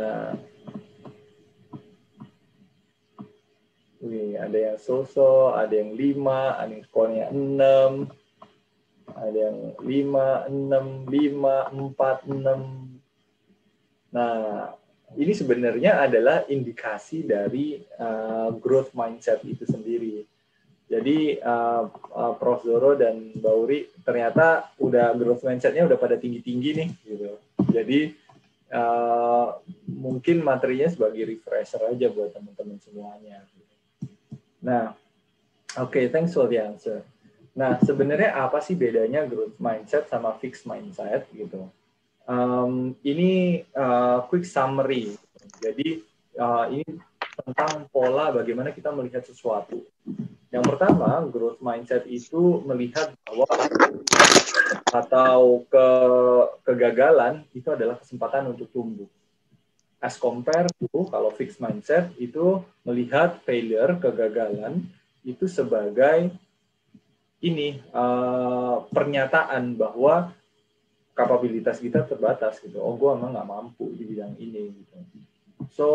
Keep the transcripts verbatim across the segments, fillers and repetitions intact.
Wih, ada yang so-so, ada yang lima, ada yang skornya enam, ada yang lima, enam, lima, empat, enam. Nah, ini sebenarnya adalah indikasi dari uh, growth mindset itu sendiri. Jadi uh, uh, Prof Zoro dan Bauri ternyata udah growth mindset-nya udah pada tinggi-tinggi nih, gitu. Jadi uh, mungkin materinya sebagai refresher aja buat teman-teman semuanya. Nah, oke, okay, thanks for the answer. Nah, sebenarnya apa sih bedanya growth mindset sama fixed mindset gitu? Um, ini uh, quick summary. Jadi uh, ini tentang pola bagaimana kita melihat sesuatu. Yang pertama, growth mindset itu melihat bahwa atau ke kegagalan itu adalah kesempatan untuk tumbuh. As compare to kalau fixed mindset itu melihat failure, kegagalan itu sebagai ini uh, pernyataan bahwa kapabilitas kita terbatas gitu. Oh, gue emang nggak mampu di bidang ini gitu. So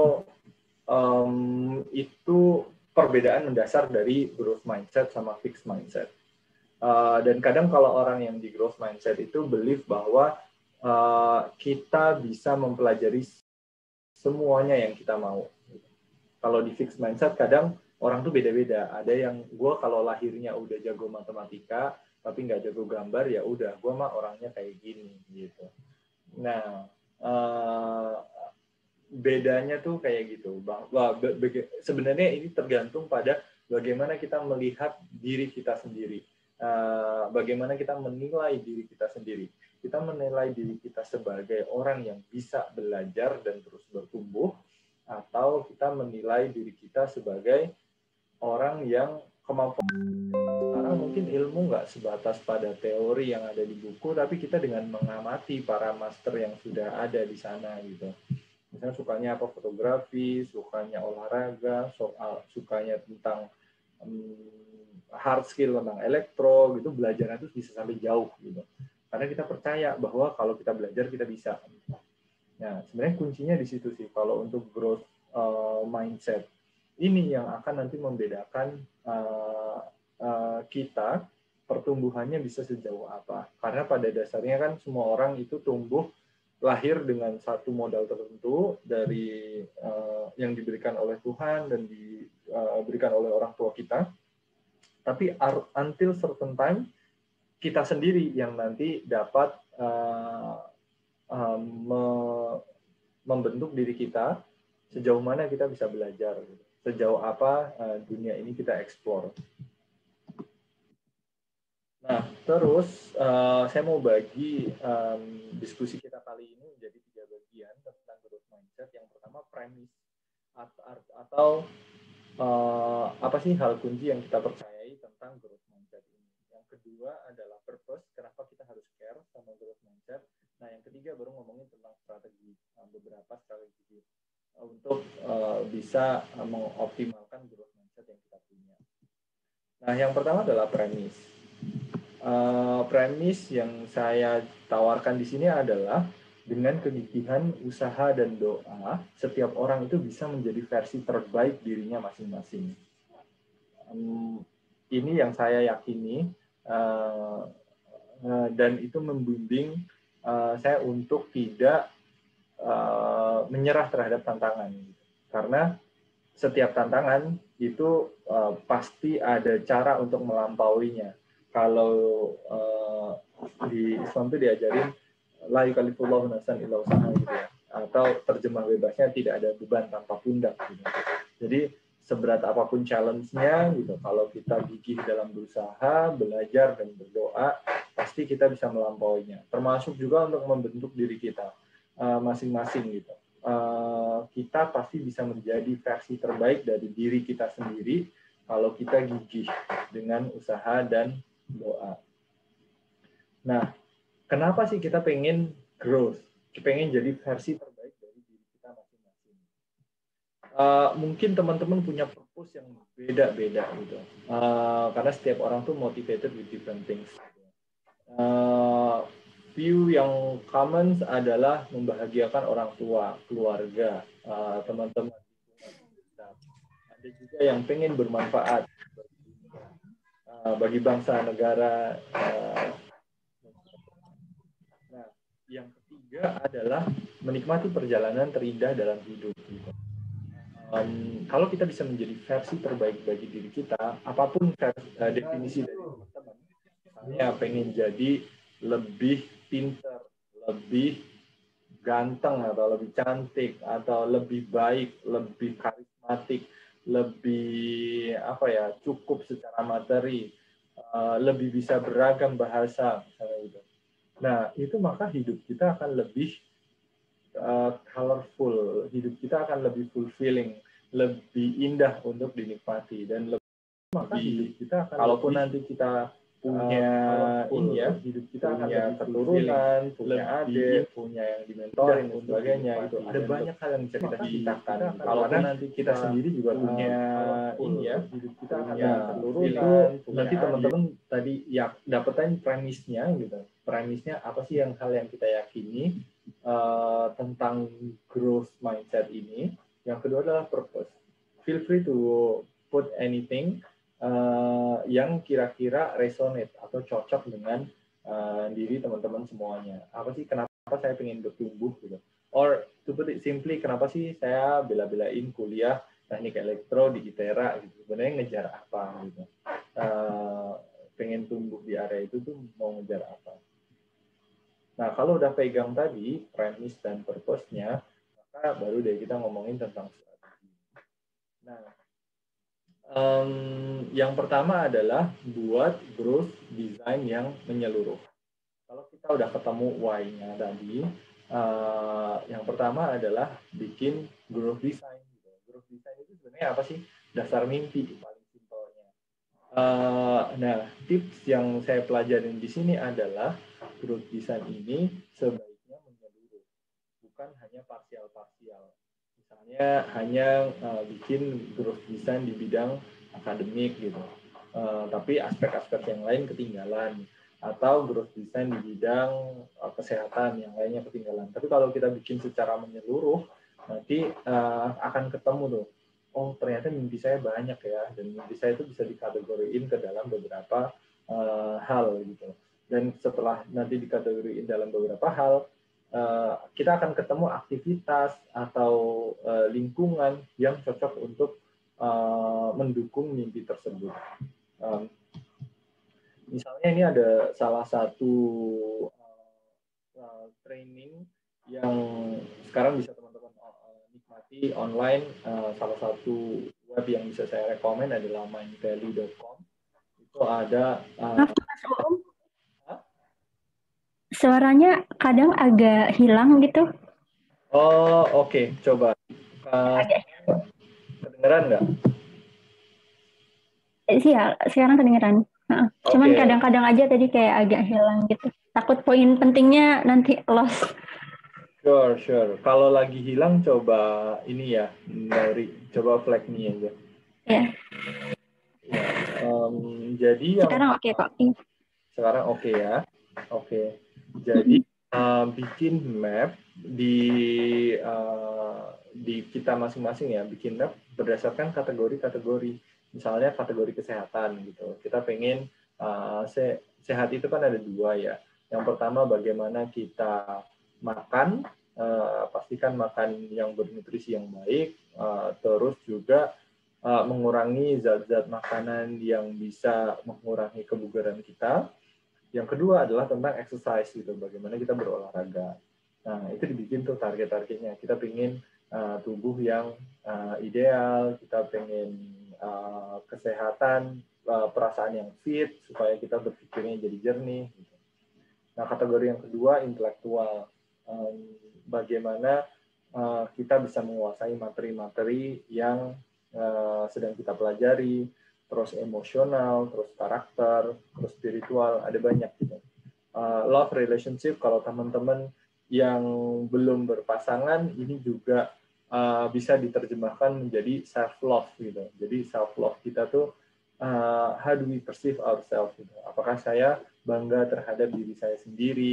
um, itu perbedaan mendasar dari growth mindset sama fixed mindset. Uh, dan kadang kalau orang yang di growth mindset itu believe bahwa uh, kita bisa mempelajari semuanya yang kita mau. Kalau di fixed mindset kadang orang tuh beda-beda. Ada yang gue kalau lahirnya udah jago matematika tapi nggak jago gambar, ya udah gue mah orangnya kayak gini gitu. Nah uh, bedanya tuh kayak gitu. Bahwa sebenarnya ini tergantung pada bagaimana kita melihat diri kita sendiri. Uh, bagaimana kita menilai diri kita sendiri. Kita menilai diri kita sebagai orang yang bisa belajar dan terus bertumbuh, atau kita menilai diri kita sebagai orang yang kemampuan. Sekarang mungkin ilmu nggak sebatas pada teori yang ada di buku, tapi kita dengan mengamati para master yang sudah ada di sana gitu. Misalnya sukanya apa, fotografi, sukanya olahraga, soal sukanya tentang um, hard skill tentang elektro gitu, belajarnya itu bisa sampai jauh gitu. Karena kita percaya bahwa kalau kita belajar kita bisa. Nah, sebenarnya kuncinya di situ sih. Kalau untuk growth uh, mindset, ini yang akan nanti membedakan uh, uh, kita pertumbuhannya bisa sejauh apa. Karena pada dasarnya kan semua orang itu tumbuh lahir dengan satu modal tertentu dari uh, yang diberikan oleh Tuhan dan diberikan uh, oleh orang tua kita. Tapi until certain time, kita sendiri yang nanti dapat uh, uh, me membentuk diri kita sejauh mana kita bisa belajar, sejauh apa uh, dunia ini kita explore. Nah, terus uh, saya mau bagi um, diskusi kita kali ini menjadi tiga bagian tentang growth mindset. Yang pertama, premis atau uh, apa sih hal kunci yang kita percayai tentang growth mindset ini. Yang kedua adalah purpose, kenapa kita harus care sama growth mindset. Nah, yang ketiga baru ngomongin tentang strategi, beberapa strategi untuk uh, bisa uh, mengoptimalkan growth mindset yang kita punya. Nah, yang pertama adalah premis. Uh, premis yang saya tawarkan di sini adalah dengan kegigihan, usaha, dan doa, setiap orang itu bisa menjadi versi terbaik dirinya masing-masing. Um, ini yang saya yakini, uh, uh, dan itu membimbing uh, saya untuk tidak uh, menyerah terhadap tantangan. Karena setiap tantangan itu uh, pasti ada cara untuk melampauinya. Kalau uh, di Islam itu diajarin la yukallifullahu nafsan illa wus'aha gitu ya, atau terjemah bebasnya tidak ada beban tanpa pundak gitu. Jadi seberat apapun challenge-nya gitu, kalau kita gigih dalam berusaha, belajar dan berdoa, pasti kita bisa melampauinya. Termasuk juga untuk membentuk diri kita uh, masing-masing gitu. Uh, kita pasti bisa menjadi versi terbaik dari diri kita sendiri kalau kita gigih dengan usaha dan doa. Nah, kenapa sih kita pengen growth? Pengen jadi versi terbaik dari diri kita masing-masing. Uh, mungkin teman-teman punya purpose yang beda-beda gitu. Uh, karena setiap orang tuh motivated with different things. Uh, view yang common adalah membahagiakan orang tua, keluarga, uh, teman-teman. Ada juga yang pengen bermanfaat uh, bagi bangsa, negara. Uh, nah, yang ketiga adalah menikmati perjalanan terindah dalam hidup. Gitu. Um, kalau kita bisa menjadi versi terbaik bagi diri kita, apapun versi, uh, definisi dari teman-teman, misalnya pengen jadi lebih pintar, lebih ganteng atau lebih cantik atau lebih baik, lebih karismatik, lebih apa ya, cukup secara materi, uh, lebih bisa beragam bahasa, misalnya gitu. Nah, itu maka hidup kita akan lebih uh, colorful, hidup kita akan lebih fulfilling, lebih indah untuk dinikmati dan lebih maka hidup kita akan kalaupun lebih, nanti kita punya uh, ini ya, hidup kita punya akan keturunan, punya adik, punya yang dimentorin dan sebagainya itu ada banyak hal yang bisa kita ciptakan. Kalaupun nanti kita sendiri juga punya ini ya, hidup kita akan punya keturunan, nanti teman-teman tadi ya dapetin premisnya gitu. Premisnya apa sih yang hal yang kita yakini uh, tentang growth mindset ini? Yang kedua adalah purpose. Feel free to put anything Uh, yang kira-kira resonate atau cocok dengan uh, diri teman-teman semuanya. Apa sih kenapa saya pengen bertumbuh gitu? Or to put it simply, kenapa sih saya bela-belain kuliah teknik elektro di ITERA gitu? Sebenarnya ngejar apa gitu? Uh, pengen tumbuh di area itu tuh mau ngejar apa? Nah, kalau udah pegang tadi premise dan purpose-nya, maka baru deh kita ngomongin tentang strategi. Nah, Um, yang pertama adalah buat growth design yang menyeluruh. Kalau kita udah ketemu why-nya tadi, uh, yang pertama adalah bikin growth design. Growth design itu sebenarnya apa sih? Dasar mimpi paling simpelnya. Uh, nah, tips yang saya pelajarin di sini adalah growth design ini sebaiknya menyeluruh, bukan hanya parsial-parsial. Misalnya hanya uh, bikin growth design di bidang akademik gitu, uh, tapi aspek-aspek yang lain ketinggalan, atau growth design di bidang uh, kesehatan yang lainnya ketinggalan. Tapi kalau kita bikin secara menyeluruh, nanti uh, akan ketemu tuh, oh ternyata mimpi saya banyak ya, dan mimpi saya itu bisa dikategoriin ke dalam beberapa uh, hal gitu. Dan setelah nanti dikategoriin dalam beberapa hal, Uh, kita akan ketemu aktivitas atau uh, lingkungan yang cocok untuk uh, mendukung mimpi tersebut. Um, misalnya ini ada salah satu uh, uh, training yang sekarang bisa teman-teman uh, nikmati online. Uh, salah satu web yang bisa saya rekomen adalah mindvalley dot com. Itu ada uh, suaranya kadang agak hilang gitu. Oh, oke. Okay. Coba. Uh, kedengeran nggak? Eh, iya, sekarang kedengeran. Nah, okay. Cuman kadang-kadang aja tadi kayak agak hilang gitu. Takut poin pentingnya nanti lost. Sure, sure. Kalau lagi hilang, coba ini ya, dari coba flag me aja. Ya. Ya. Um, jadi yang sekarang oke okay, kok. Sekarang oke okay ya. Oke. Okay. Jadi uh, bikin map di uh, di kita masing-masing ya, bikin map berdasarkan kategori-kategori. Misalnya kategori kesehatan gitu. Kita pengen uh, se sehat itu kan ada dua ya. Yang pertama bagaimana kita makan, uh, pastikan makan yang bernutrisi yang baik, uh, terus juga uh, mengurangi zat-zat makanan yang bisa mengurangi kebugaran kita. Yang kedua adalah tentang exercise gitu, bagaimana kita berolahraga. Nah, itu dibikin tuh target-targetnya. Kita pengen uh, tubuh yang uh, ideal, kita pengen uh, kesehatan, uh, perasaan yang fit, supaya kita berpikirnya jadi jernih. Gitu. Nah, kategori yang kedua, intelektual. Um, bagaimana uh, kita bisa menguasai materi-materi yang uh, sedang kita pelajari, terus emosional, terus karakter, terus spiritual, ada banyak gitu. Uh, love relationship, kalau teman-teman yang belum berpasangan, ini juga uh, bisa diterjemahkan menjadi self love gitu. Jadi self love kita tuh uh, how do we perceive ourselves gitu. Apakah saya bangga terhadap diri saya sendiri,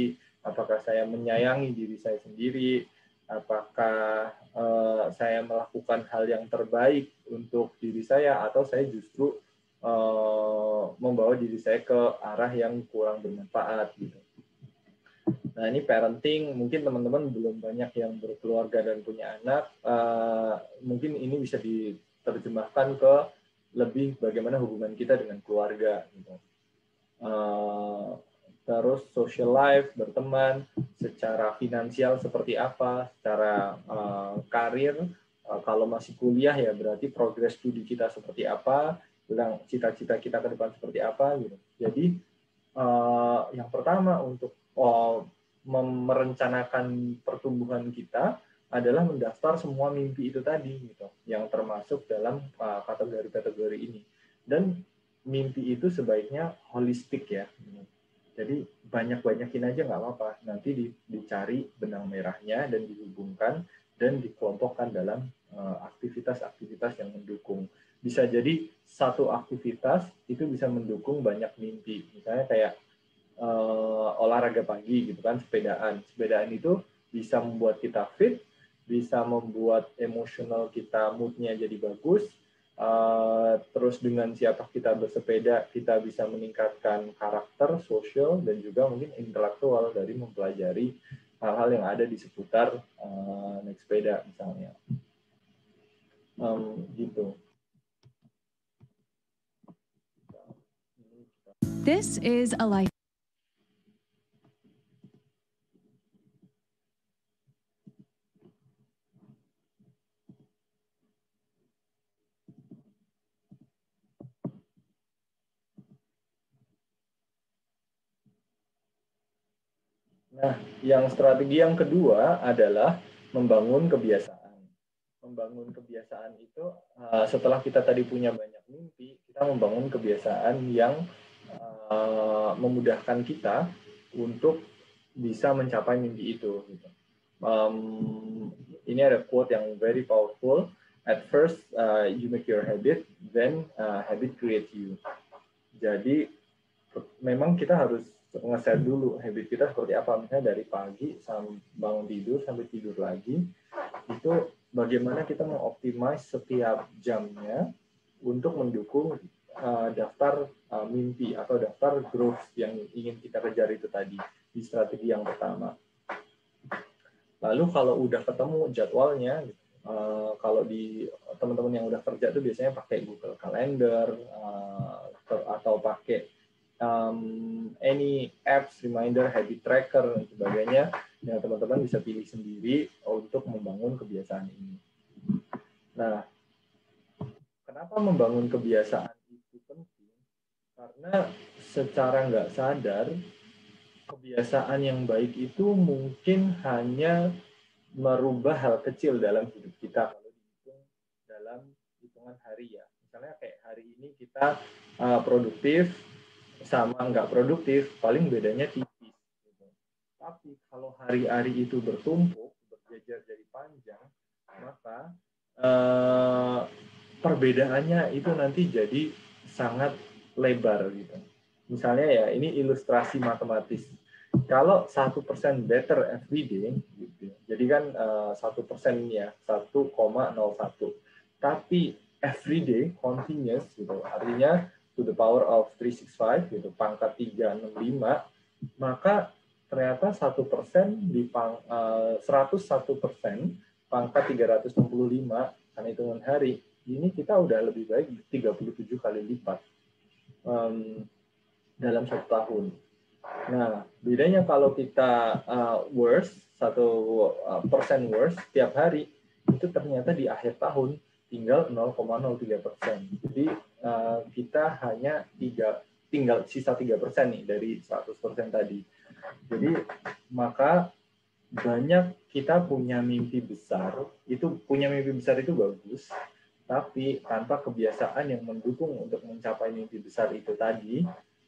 Apakah saya menyayangi diri saya sendiri? Apakah uh, saya melakukan hal yang terbaik untuk diri saya, atau saya justru uh, membawa diri saya ke arah yang kurang bermanfaat gitu. Nah, ini parenting, mungkin teman-teman belum banyak yang berkeluarga dan punya anak, uh, mungkin ini bisa diterjemahkan ke lebih bagaimana hubungan kita dengan keluarga gitu. Uh, terus social life, berteman, secara finansial seperti apa, secara uh, karir, uh, kalau masih kuliah ya berarti progres studi kita seperti apa, bilang cita-cita kita ke depan seperti apa gitu. Jadi uh, yang pertama untuk uh, merencanakan pertumbuhan kita adalah mendaftar semua mimpi itu tadi gitu, yang termasuk dalam uh, kategori-kategori ini. Dan mimpi itu sebaiknya holistik ya. Jadi banyak-banyakin aja nggak apa-apa. Nanti dicari benang merahnya dan dihubungkan dan dikelompokkan dalam aktivitas-aktivitas yang mendukung. Bisa jadi satu aktivitas itu bisa mendukung banyak mimpi. Misalnya kayak uh, olahraga pagi gitu kan, sepedaan. Sepedaan itu bisa membuat kita fit, bisa membuat emosional kita moodnya jadi bagus. Uh, terus dengan siapa kita bersepeda, kita bisa meningkatkan karakter, sosial, dan juga mungkin intelektual dari mempelajari hal-hal yang ada di seputar uh, naik sepeda misalnya. Um, gitu. This is a life. Nah, yang strategi yang kedua adalah membangun kebiasaan. Membangun kebiasaan itu uh, setelah kita tadi punya banyak mimpi, kita membangun kebiasaan yang uh, memudahkan kita untuk bisa mencapai mimpi itu. Gitu. Um, ini ada quote yang very powerful. At first, uh, you make your habit, then uh, habit create you. Jadi memang kita harus nge-set dulu habit kita seperti apa, misalnya dari pagi sampai bangun tidur sampai tidur lagi, itu bagaimana kita mengoptimize setiap jamnya untuk mendukung uh, daftar uh, mimpi atau daftar growth yang ingin kita kejar itu tadi di strategi yang pertama. Lalu kalau udah ketemu jadwalnya, uh, kalau di teman-teman yang udah kerja tuh biasanya pakai Google Calendar uh, atau pakai Um, any apps, reminder, habit tracker, dan sebagainya, yang teman-teman bisa pilih sendiri untuk membangun kebiasaan ini. Nah, kenapa membangun kebiasaan itu penting? Karena secara nggak sadar, kebiasaan yang baik itu mungkin hanya merubah hal kecil dalam hidup kita kalau dihitung dalam hitungan hari ya. Misalnya kayak hari ini kita uh, produktif, sama nggak produktif, paling bedanya tipis. Gitu. Tapi kalau hari-hari itu bertumpuk, berjejer jadi panjang, maka eh, perbedaannya itu nanti jadi sangat lebar. Gitu. Misalnya ya, ini ilustrasi matematis. Kalau satu persen better every day, gitu. Jadi kan satu persen ya satu koma nol satu. Tapi every day continuous, gitu. Artinya to the power of three six five, gitu, pangkat tiga enam lima, maka ternyata satu persen di pang, uh, seratus satu persen pangkat tiga ratus enam puluh lima karena hitungan hari, ini kita udah lebih baik tiga puluh tujuh kali lipat um, dalam satu tahun. Nah, bedanya kalau kita uh, worse, satu persen worse tiap hari, itu ternyata di akhir tahun tinggal nol koma nol tiga persen. Jadi uh, kita hanya tiga, tinggal sisa tiga persen nih dari seratus persen tadi. Jadi maka banyak kita punya mimpi besar, itu punya mimpi besar itu bagus, tapi tanpa kebiasaan yang mendukung untuk mencapai mimpi besar itu tadi,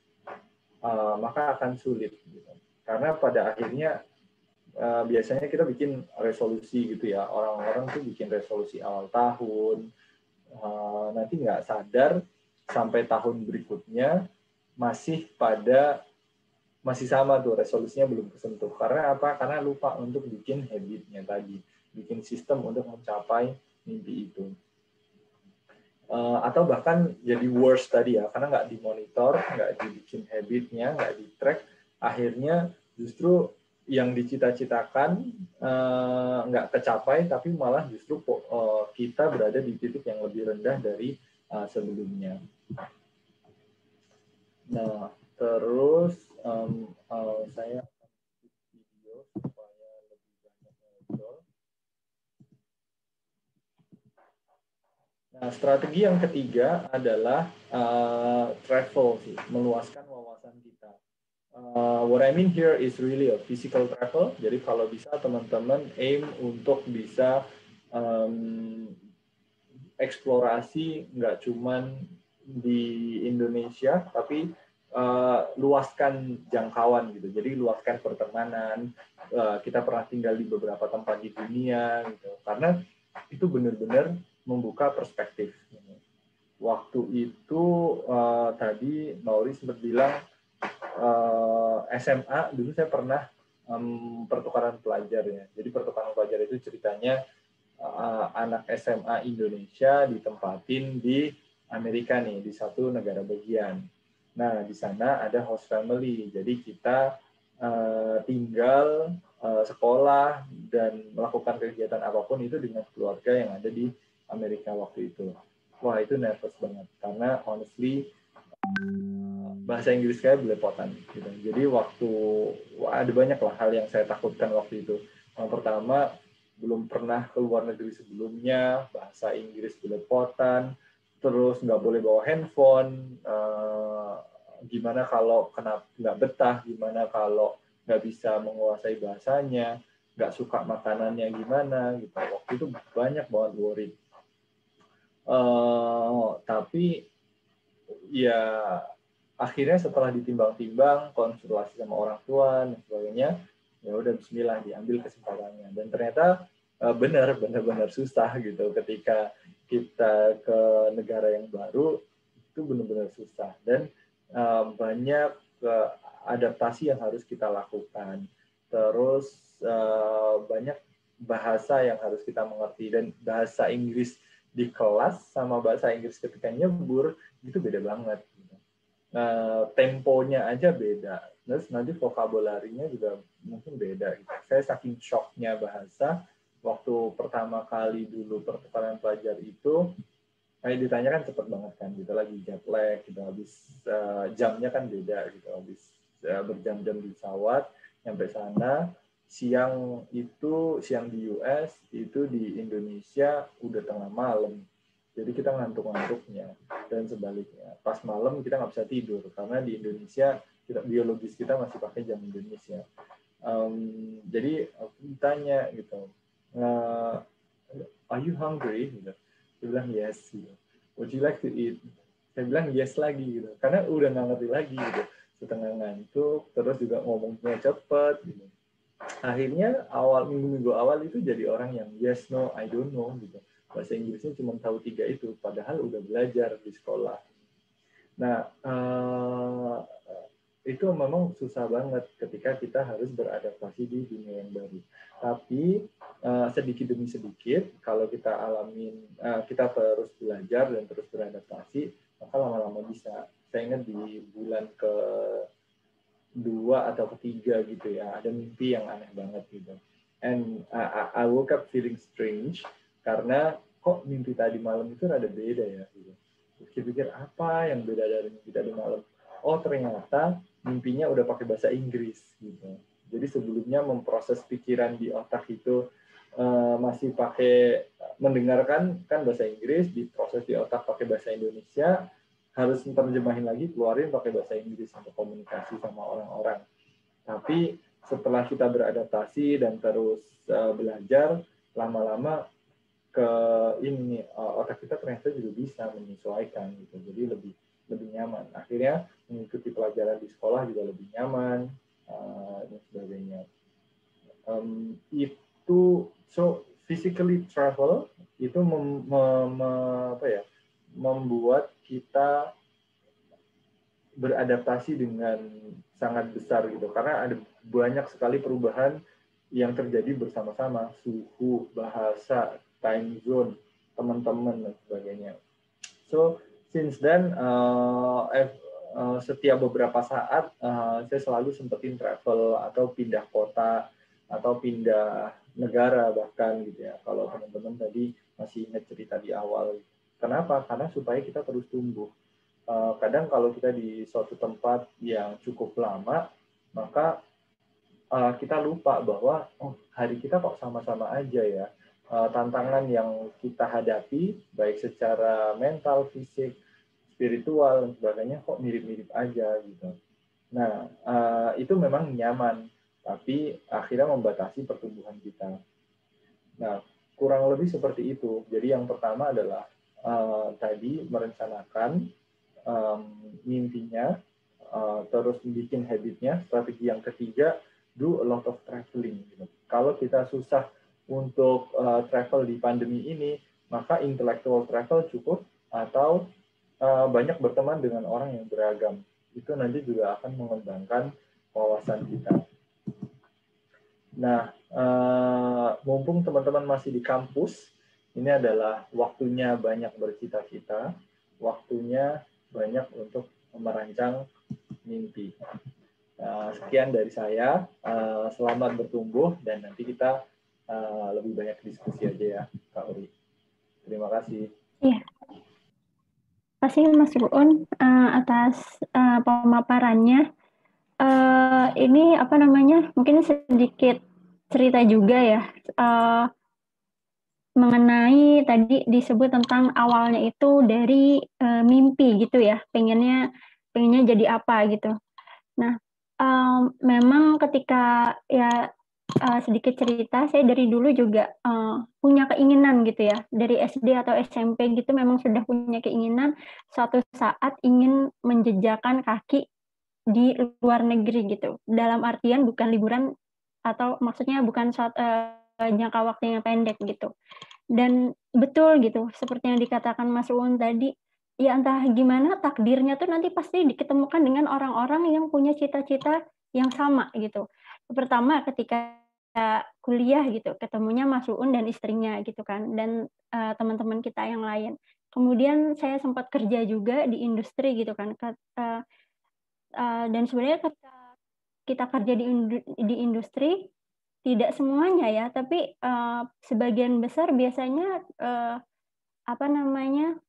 uh, maka akan sulit. Gitu. Karena pada akhirnya Uh, biasanya kita bikin resolusi gitu ya, orang-orang tuh bikin resolusi awal tahun, uh, nanti nggak sadar sampai tahun berikutnya masih pada masih sama tuh, resolusinya belum kesentuh. Karena apa? Karena lupa untuk bikin habitnya tadi, bikin sistem untuk mencapai mimpi itu. Uh, atau bahkan jadi worse tadi ya, karena nggak dimonitor, nggak dibikin habitnya, nggak di-track, akhirnya justru yang dicita-citakan uh, nggak kecapai, tapi malah justru uh, kita berada di titik yang lebih rendah dari uh, sebelumnya. Nah, terus um, uh, saya video supaya lebih banyak ngobrol. Nah, strategi yang ketiga adalah uh, travel sih, meluaskan wawasan kita. Uh, what I mean here is really a physical travel. Jadi kalau bisa teman-teman aim untuk bisa um, eksplorasi nggak cuman di Indonesia, tapi uh, luaskan jangkauan gitu. Jadi luaskan pertemanan. Uh, kita pernah tinggal di beberapa tempat di dunia gitu. Karena itu benar-benar membuka perspektif. Waktu itu uh, tadi Mauri sempat bilang uh, S M A dulu saya pernah um, pertukaran pelajar ya. Jadi pertukaran pelajar itu ceritanya uh, anak S M A Indonesia ditempatin di Amerika nih, di satu negara bagian. Nah di sana ada host family. Jadi kita uh, tinggal uh, sekolah dan melakukan kegiatan apapun itu dengan keluarga yang ada di Amerika waktu itu. Wah itu nervous banget karena honestly bahasa Inggris saya belepotan gitu. Jadi waktu wah, ada banyak lah hal yang saya takutkan waktu itu. Yang pertama belum pernah ke luar negeri sebelumnya, bahasa Inggris belepotan, terus nggak boleh bawa handphone. Uh, gimana kalau kena nggak betah? Gimana kalau nggak bisa menguasai bahasanya? Nggak suka makanannya gimana? Gitu. Waktu itu banyak banget worry. Uh, tapi ya akhirnya setelah ditimbang-timbang, konsultasi sama orang tua dan sebagainya, ya udah Bismillah diambil kesempatannya. Dan ternyata uh, benar, benar-benar susah gitu ketika kita ke negara yang baru itu benar-benar susah dan uh, banyak uh, adaptasi yang harus kita lakukan. Terus uh, banyak bahasa yang harus kita mengerti dan bahasa Inggris di kelas sama bahasa Inggris ketika nyebur itu beda banget. Nah, temponya aja beda. Terus nanti vokabularinya juga mungkin beda. Gitu. Saya saking shocknya bahasa waktu pertama kali dulu pertukaran pelajar itu, kayak ditanya kan cepet banget kan, gitu lagi jet lag, gitu habis uh, jamnya kan beda, gitu habis uh, berjam-jam di pesawat, nyampe sana siang itu siang di U S itu di Indonesia udah tengah malam. Jadi kita ngantuk-ngantuknya dan sebaliknya. Pas malam kita nggak bisa tidur karena di Indonesia kita, biologis kita masih pakai jam Indonesia. Um, jadi aku ditanya gitu, uh, are you hungry? Gitu. Dia bilang yes. Gitu. Would you like to eat? Saya bilang yes lagi gitu. Karena udah nggak ngerti lagi gitu. Setengah ngantuk, terus juga ngomongnya cepet. Gitu. Akhirnya awal minggu-minggu awal itu jadi orang yang yes, no, I don't know gitu. Bahasa Inggrisnya cuma tahu tiga itu, padahal udah belajar di sekolah. Nah, uh, itu memang susah banget ketika kita harus beradaptasi di dunia yang baru. Tapi uh, sedikit demi sedikit, kalau kita alamin, uh, kita terus belajar dan terus beradaptasi, maka lama-lama bisa. Saya ingat di bulan ke dua atau ketiga gitu ya, ada mimpi yang aneh banget gitu. And I, I woke up feeling strange karena kok mimpi tadi malam itu rada beda ya gitu. Pikir-pikir apa yang beda dari mimpi tadi malam? Oh ternyata mimpinya udah pakai bahasa Inggris gitu. Jadi sebelumnya memproses pikiran di otak itu uh, masih pakai mendengarkan kan bahasa Inggris, diproses di otak pakai bahasa Indonesia, harus terjemahin lagi, keluarin pakai bahasa Inggris untuk komunikasi sama orang-orang. Tapi setelah kita beradaptasi dan terus uh, belajar, lama-lama ke ini uh, otak kita ternyata juga bisa menyesuaikan gitu. Jadi lebih lebih nyaman. Akhirnya mengikuti pelajaran di sekolah juga lebih nyaman uh, dan sebagainya. Um, itu so physically travel itu mem, mem, apa ya membuat kita beradaptasi dengan sangat besar gitu, karena ada banyak sekali perubahan yang terjadi bersama-sama, suhu, bahasa, time zone, teman-teman dan sebagainya. So since then uh, uh, setiap beberapa saat uh, saya selalu sempetin travel atau pindah kota atau pindah negara bahkan gitu ya. Kalau teman-teman tadi masih ingat cerita di awal, kenapa? Karena supaya kita terus tumbuh. Uh, kadang kalau kita di suatu tempat yang cukup lama, maka uh, kita lupa bahwa oh, hari kita kok sama-sama aja ya. Uh, tantangan yang kita hadapi, baik secara mental, fisik, spiritual, dan sebagainya, kok mirip-mirip aja gitu. Nah, uh, itu memang nyaman, tapi akhirnya membatasi pertumbuhan kita. Nah, kurang lebih seperti itu. Jadi yang pertama adalah uh, tadi merencanakan Um, mimpinya, uh, terus bikin habitnya. Strategi yang ketiga, do a lot of traveling. Gitu. Kalau kita susah untuk uh, travel di pandemi ini, maka intellectual travel cukup, atau uh, banyak berteman dengan orang yang beragam. Itu nanti juga akan mengembangkan wawasan kita. Nah, uh, mumpung teman-teman masih di kampus, ini adalah waktunya banyak bercita-cita, waktunya banyak untuk merancang mimpi. Uh, sekian dari saya. Uh, selamat bertumbuh dan nanti kita uh, lebih banyak diskusi aja ya, Kak Uri. Terima kasih. Iya. Terima kasih Mas Ruun uh, atas uh, pemaparannya. Uh, ini apa namanya? Mungkin sedikit cerita juga ya. Uh, mengenai tadi disebut tentang awalnya itu dari uh, mimpi gitu ya, pengennya pengennya jadi apa gitu. Nah, um, memang ketika ya uh, sedikit cerita, saya dari dulu juga uh, punya keinginan gitu ya, dari S D atau S M P gitu memang sudah punya keinginan suatu saat ingin menjejakkan kaki di luar negeri gitu. Dalam artian bukan liburan atau maksudnya bukan suatu uh, jangka waktu yang pendek gitu. Dan betul gitu, seperti yang dikatakan Mas Uun tadi, ya entah gimana takdirnya tuh nanti pasti diketemukan dengan orang-orang yang punya cita-cita yang sama gitu. Pertama ketika kuliah gitu, ketemunya Mas Uun dan istrinya gitu kan, dan uh, teman-teman kita yang lain. Kemudian saya sempat kerja juga di industri gitu kan, uh, uh, dan sebenarnya ketika kita kerja di, di industri, tidak semuanya ya, tapi uh, sebagian besar biasanya uh, apa namanya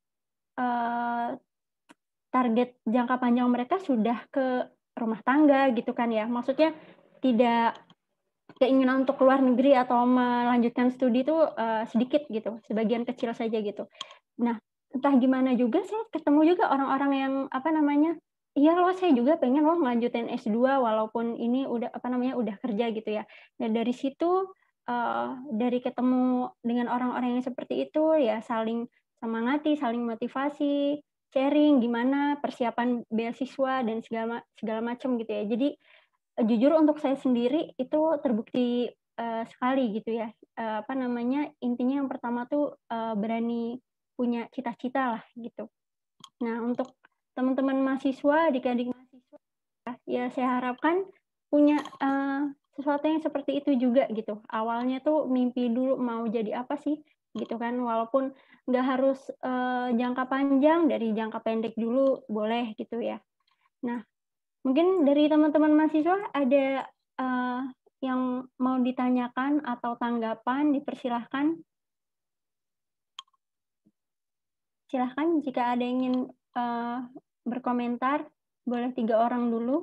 uh, target jangka panjang mereka sudah ke rumah tangga gitu kan ya. Maksudnya tidak keinginan untuk keluar negeri atau melanjutkan studi itu uh, sedikit gitu, sebagian kecil saja gitu. Nah, entah gimana juga saya ketemu juga orang-orang yang apa namanya, iya loh saya juga pengen loh melanjutin S dua walaupun ini udah apa namanya udah kerja gitu ya. Dan dari situ uh, dari ketemu dengan orang-orang yang seperti itu ya saling semangati, saling motivasi, sharing gimana persiapan beasiswa dan segala segala macam gitu ya. Jadi jujur untuk saya sendiri itu terbukti uh, sekali gitu ya. Uh, apa namanya intinya yang pertama tuh uh, berani punya cita-cita lah gitu. Nah untuk teman-teman mahasiswa, adik-adik mahasiswa, ya saya harapkan punya uh, sesuatu yang seperti itu juga gitu. Awalnya tuh mimpi dulu mau jadi apa sih gitu kan, walaupun nggak harus uh, jangka panjang, dari jangka pendek dulu boleh gitu ya. Nah mungkin dari teman-teman mahasiswa ada uh, yang mau ditanyakan atau tanggapan, dipersilahkan. Silahkan jika ada yang ingin uh, berkomentar, boleh tiga orang dulu.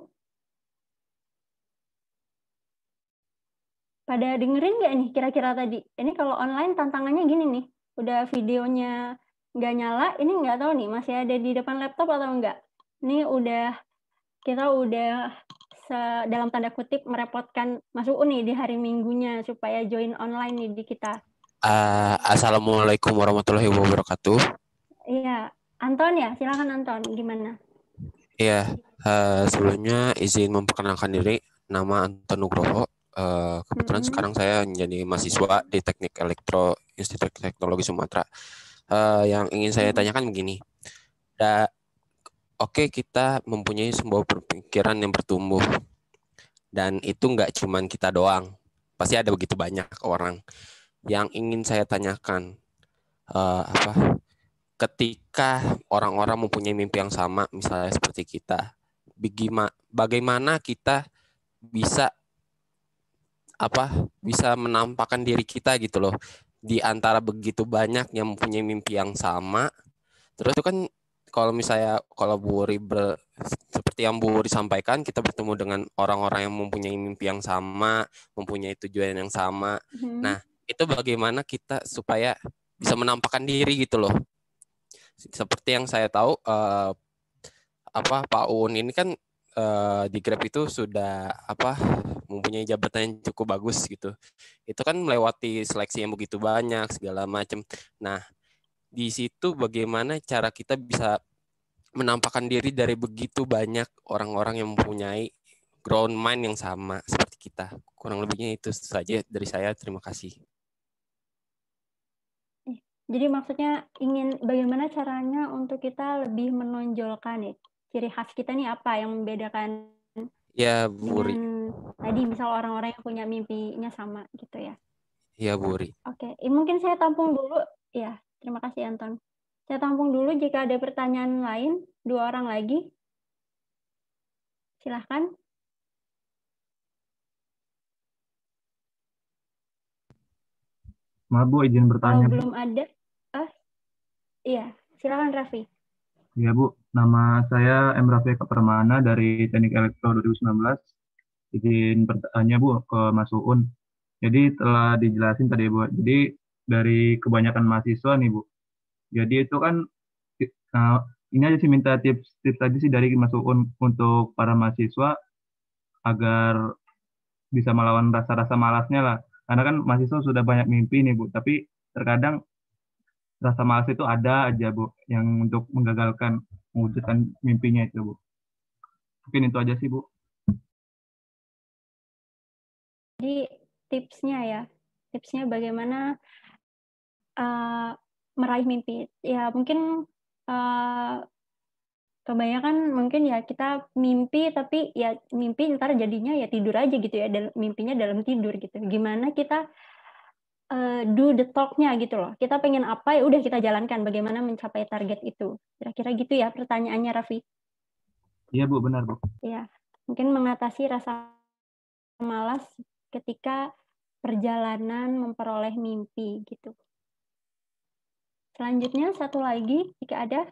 Pada dengerin nggak nih kira-kira tadi? Ini kalau online tantangannya gini nih, udah videonya nggak nyala, ini nggak tahu nih masih ada di depan laptop atau enggak. Ini udah, kita udah dalam tanda kutip merepotkan Mas Uun nih di hari Minggunya supaya join online nih di kita. Uh, Assalamualaikum warahmatullahi wabarakatuh. Iya, Anton ya, silakan Anton, gimana? Iya, uh, sebelumnya izin memperkenalkan diri, nama Anton Nugroho. Uh, kebetulan mm-hmm. sekarang saya menjadi mahasiswa di Teknik Elektro Institut Teknologi Sumatera. Uh, yang ingin saya tanyakan begini, da, oke, kita mempunyai sebuah pemikiran yang bertumbuh. Dan itu nggak cuman kita doang. Pasti ada begitu banyak orang. Yang ingin saya tanyakan, uh, apa? Ketika orang-orang mempunyai mimpi yang sama, misalnya seperti kita, bagaimana kita bisa apa? Bisa menampakkan diri kita gitu loh di antara begitu banyak yang mempunyai mimpi yang sama. Terus itu kan kalau misalnya kalau Bu Wuri ber, seperti yang Bu Wuri sampaikan, kita bertemu dengan orang-orang yang mempunyai mimpi yang sama, mempunyai tujuan yang sama. Hmm. Nah, itu bagaimana kita supaya bisa menampakkan diri gitu loh. Seperti yang saya tahu, uh, apa Pak Uun ini kan uh, di Grab itu sudah apa mempunyai jabatan yang cukup bagus gitu. Itu kan melewati seleksi yang begitu banyak segala macam. Nah, di situ bagaimana cara kita bisa menampakkan diri dari begitu banyak orang-orang yang mempunyai ground mind yang sama seperti kita. Kurang lebihnya itu saja dari saya. Terima kasih. Jadi maksudnya ingin bagaimana caranya untuk kita lebih menonjolkan nih ciri khas kita nih apa yang membedakan ya, Bu Wuri. dengan tadi misal orang-orang yang punya mimpinya sama gitu ya. Ya, Bu Wuri. Oke, mungkin saya tampung dulu. Ya, terima kasih Anton. Saya tampung dulu jika ada pertanyaan lain, dua orang lagi. Silahkan. Maaf Bu, izin bertanya. Kalau belum ada, ah, iya, silakan Raffi. Iya Bu, nama saya M. Raffi Permana dari Teknik Elektro dua ribu sembilan belas. Izin bertanya Bu ke Mas Uun. Jadi telah dijelasin tadi Bu, jadi dari kebanyakan mahasiswa nih Bu. Jadi itu kan, uh, ini aja sih minta tips-tips tadi sih dari Mas Uun untuk para mahasiswa agar bisa melawan rasa-rasa malasnya lah. Karena kan mahasiswa sudah banyak mimpi nih Bu, tapi terkadang rasa malas itu ada aja Bu, yang untuk menggagalkan mewujudkan mimpinya itu Bu. Mungkin itu aja sih Bu. Jadi tipsnya ya, tipsnya bagaimana uh, meraih mimpi. Ya mungkin uh, kebanyakan mungkin ya kita mimpi tapi ya mimpi ntar jadinya ya tidur aja gitu ya, dan mimpinya dalam tidur gitu. Gimana kita uh, do the talk-nya gitu loh. Kita pengen apa ya udah kita jalankan, bagaimana mencapai target itu. Kira-kira gitu ya pertanyaannya Raffi. Iya Bu, benar Bu. Ya, mungkin mengatasi rasa malas ketika perjalanan memperoleh mimpi gitu. Selanjutnya satu lagi jika ada.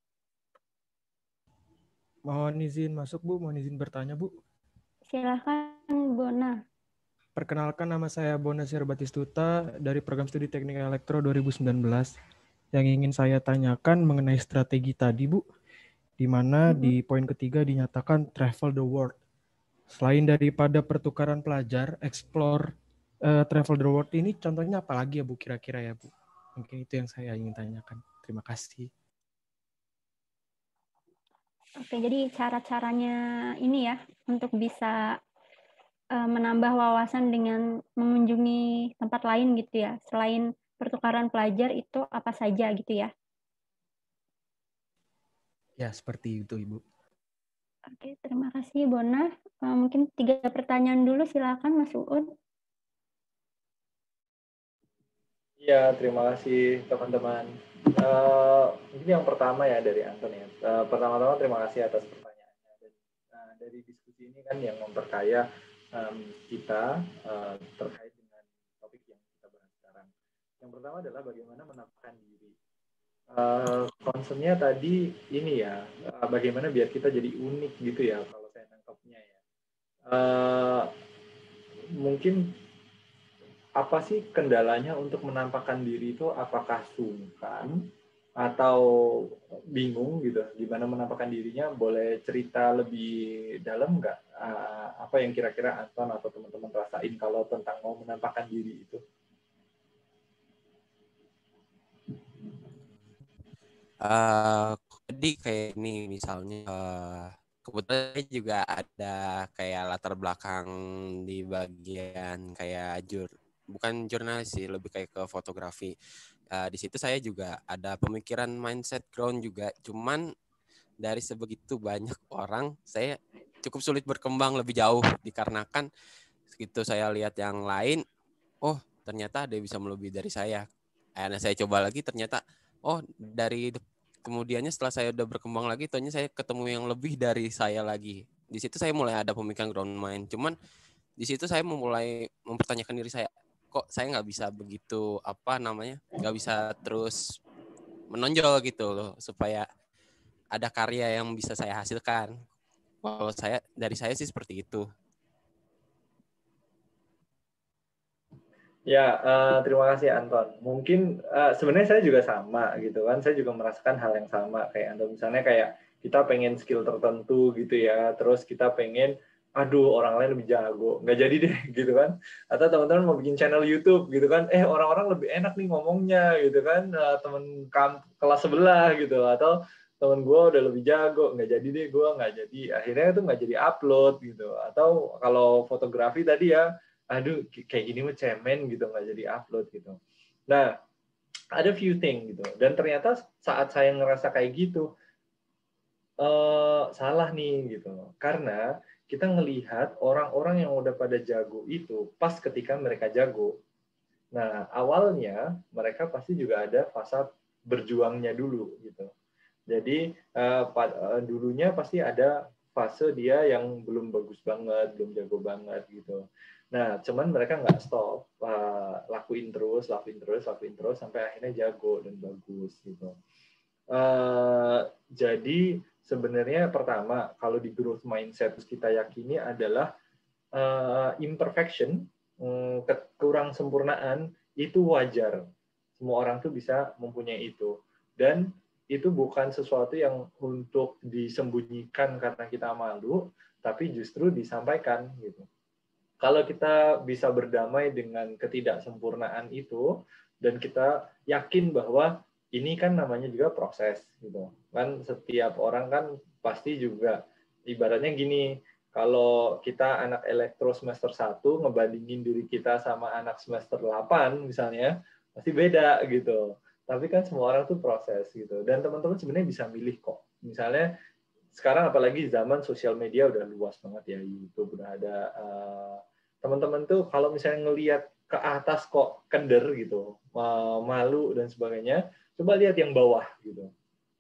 Mohon izin masuk Bu, mohon izin bertanya Bu. Silahkan Bona. Perkenalkan, nama saya Bona Batistuta dari Program Studi Teknik Elektro dua ribu sembilan belas. Yang ingin saya tanyakan mengenai strategi tadi Bu, di mana mm-hmm. di poin ketiga dinyatakan travel the world. Selain daripada pertukaran pelajar, explore uh, travel the world ini contohnya apa lagi ya Bu kira-kira ya Bu? Mungkin itu yang saya ingin tanyakan. Terima kasih. Oke, jadi cara-caranya ini ya untuk bisa uh, menambah wawasan dengan mengunjungi tempat lain gitu ya. Selain pertukaran pelajar itu apa saja gitu ya? Ya, seperti itu Ibu. Oke, terima kasih Bona. Uh, mungkin tiga pertanyaan dulu, silakan Mas Uun. Ya, terima kasih teman-teman. Uh, ini yang pertama ya dari Anton ya. Uh, pertama-tama terima kasih atas pertanyaannya. Dan, uh, dari diskusi ini kan yang memperkaya um, kita uh, terkait dengan topik yang kita bahas sekarang. Yang pertama adalah bagaimana menampakkan diri. Uh, concernnya tadi ini ya, uh, bagaimana biar kita jadi unik gitu ya kalau saya nangkapnya ya. Uh, mungkin apa sih kendalanya untuk menampakkan diri itu? Apakah sungkan atau bingung gitu? Gimana menampakkan dirinya? Boleh cerita lebih dalam nggak? Uh, apa yang kira-kira Anton atau teman-teman rasain kalau tentang mau menampakkan diri itu? Uh, jadi kayak ini misalnya uh, kebetulan juga ada kayak latar belakang di bagian kayak jur bukan jurnalis sih, lebih kayak ke fotografi. Uh, di situ saya juga ada pemikiran mindset ground juga, cuman dari sebegitu banyak orang saya cukup sulit berkembang lebih jauh dikarenakan segitu saya lihat yang lain, oh ternyata ada yang bisa melebihi dari saya. Akhirnya saya coba lagi, ternyata oh dari kemudiannya setelah saya udah berkembang lagi, ternyata saya ketemu yang lebih dari saya lagi. Di situ saya mulai ada pemikiran ground mind. Cuman di situ saya memulai mempertanyakan diri saya, kok saya nggak bisa begitu apa namanya, nggak bisa terus menonjol gitu loh, supaya ada karya yang bisa saya hasilkan. Kalau saya dari saya sih seperti itu. Ya, uh, terima kasih Anton. Mungkin uh, sebenarnya saya juga sama gitu kan. Saya juga merasakan hal yang sama kayak Anton. Misalnya kayak kita pengen skill tertentu gitu ya. Terus kita pengen, aduh orang lain lebih jago. Nggak jadi deh gitu kan. Atau teman-teman mau bikin channel YouTube gitu kan. Eh orang-orang lebih enak nih ngomongnya gitu kan. Uh, temen kamp kelas sebelah gitu. Atau temen gue udah lebih jago. Nggak jadi deh gue nggak jadi. Akhirnya itu nggak jadi upload gitu. Atau kalau fotografi tadi ya, aduh kayak gini mah cemen gitu, nggak jadi upload gitu. Nah, ada few thing gitu. Dan ternyata saat saya ngerasa kayak gitu, uh, salah nih gitu. Karena kita ngelihat orang-orang yang udah pada jago itu pas ketika mereka jago. Nah, awalnya mereka pasti juga ada fase berjuangnya dulu gitu. Jadi uh, uh, dulunya pasti ada fase dia yang belum bagus banget, belum jago banget gitu. Nah, cuman mereka nggak stop, uh, lakuin terus, lakuin terus, lakuin terus sampai akhirnya jago dan bagus gitu. Uh, jadi sebenarnya pertama kalau di growth mindset kita yakini adalah uh, imperfection, um, kekurang sempurnaan itu wajar. Semua orang tuh bisa mempunyai itu dan itu bukan sesuatu yang untuk disembunyikan karena kita malu, tapi justru disampaikan gitu. Kalau kita bisa berdamai dengan ketidaksempurnaan itu dan kita yakin bahwa ini kan namanya juga proses gitu. Kan setiap orang kan pasti juga ibaratnya gini, kalau kita anak elektro semester satu ngebandingin diri kita sama anak semester delapan misalnya, pasti beda gitu. Tapi kan semua orang tuh proses gitu. Dan teman-teman sebenarnya bisa milih kok. Misalnya sekarang apalagi zaman sosial media udah luas banget ya, YouTube udah ada uh, teman-teman tuh kalau misalnya ngelihat ke atas kok keder gitu, malu dan sebagainya, coba lihat yang bawah gitu.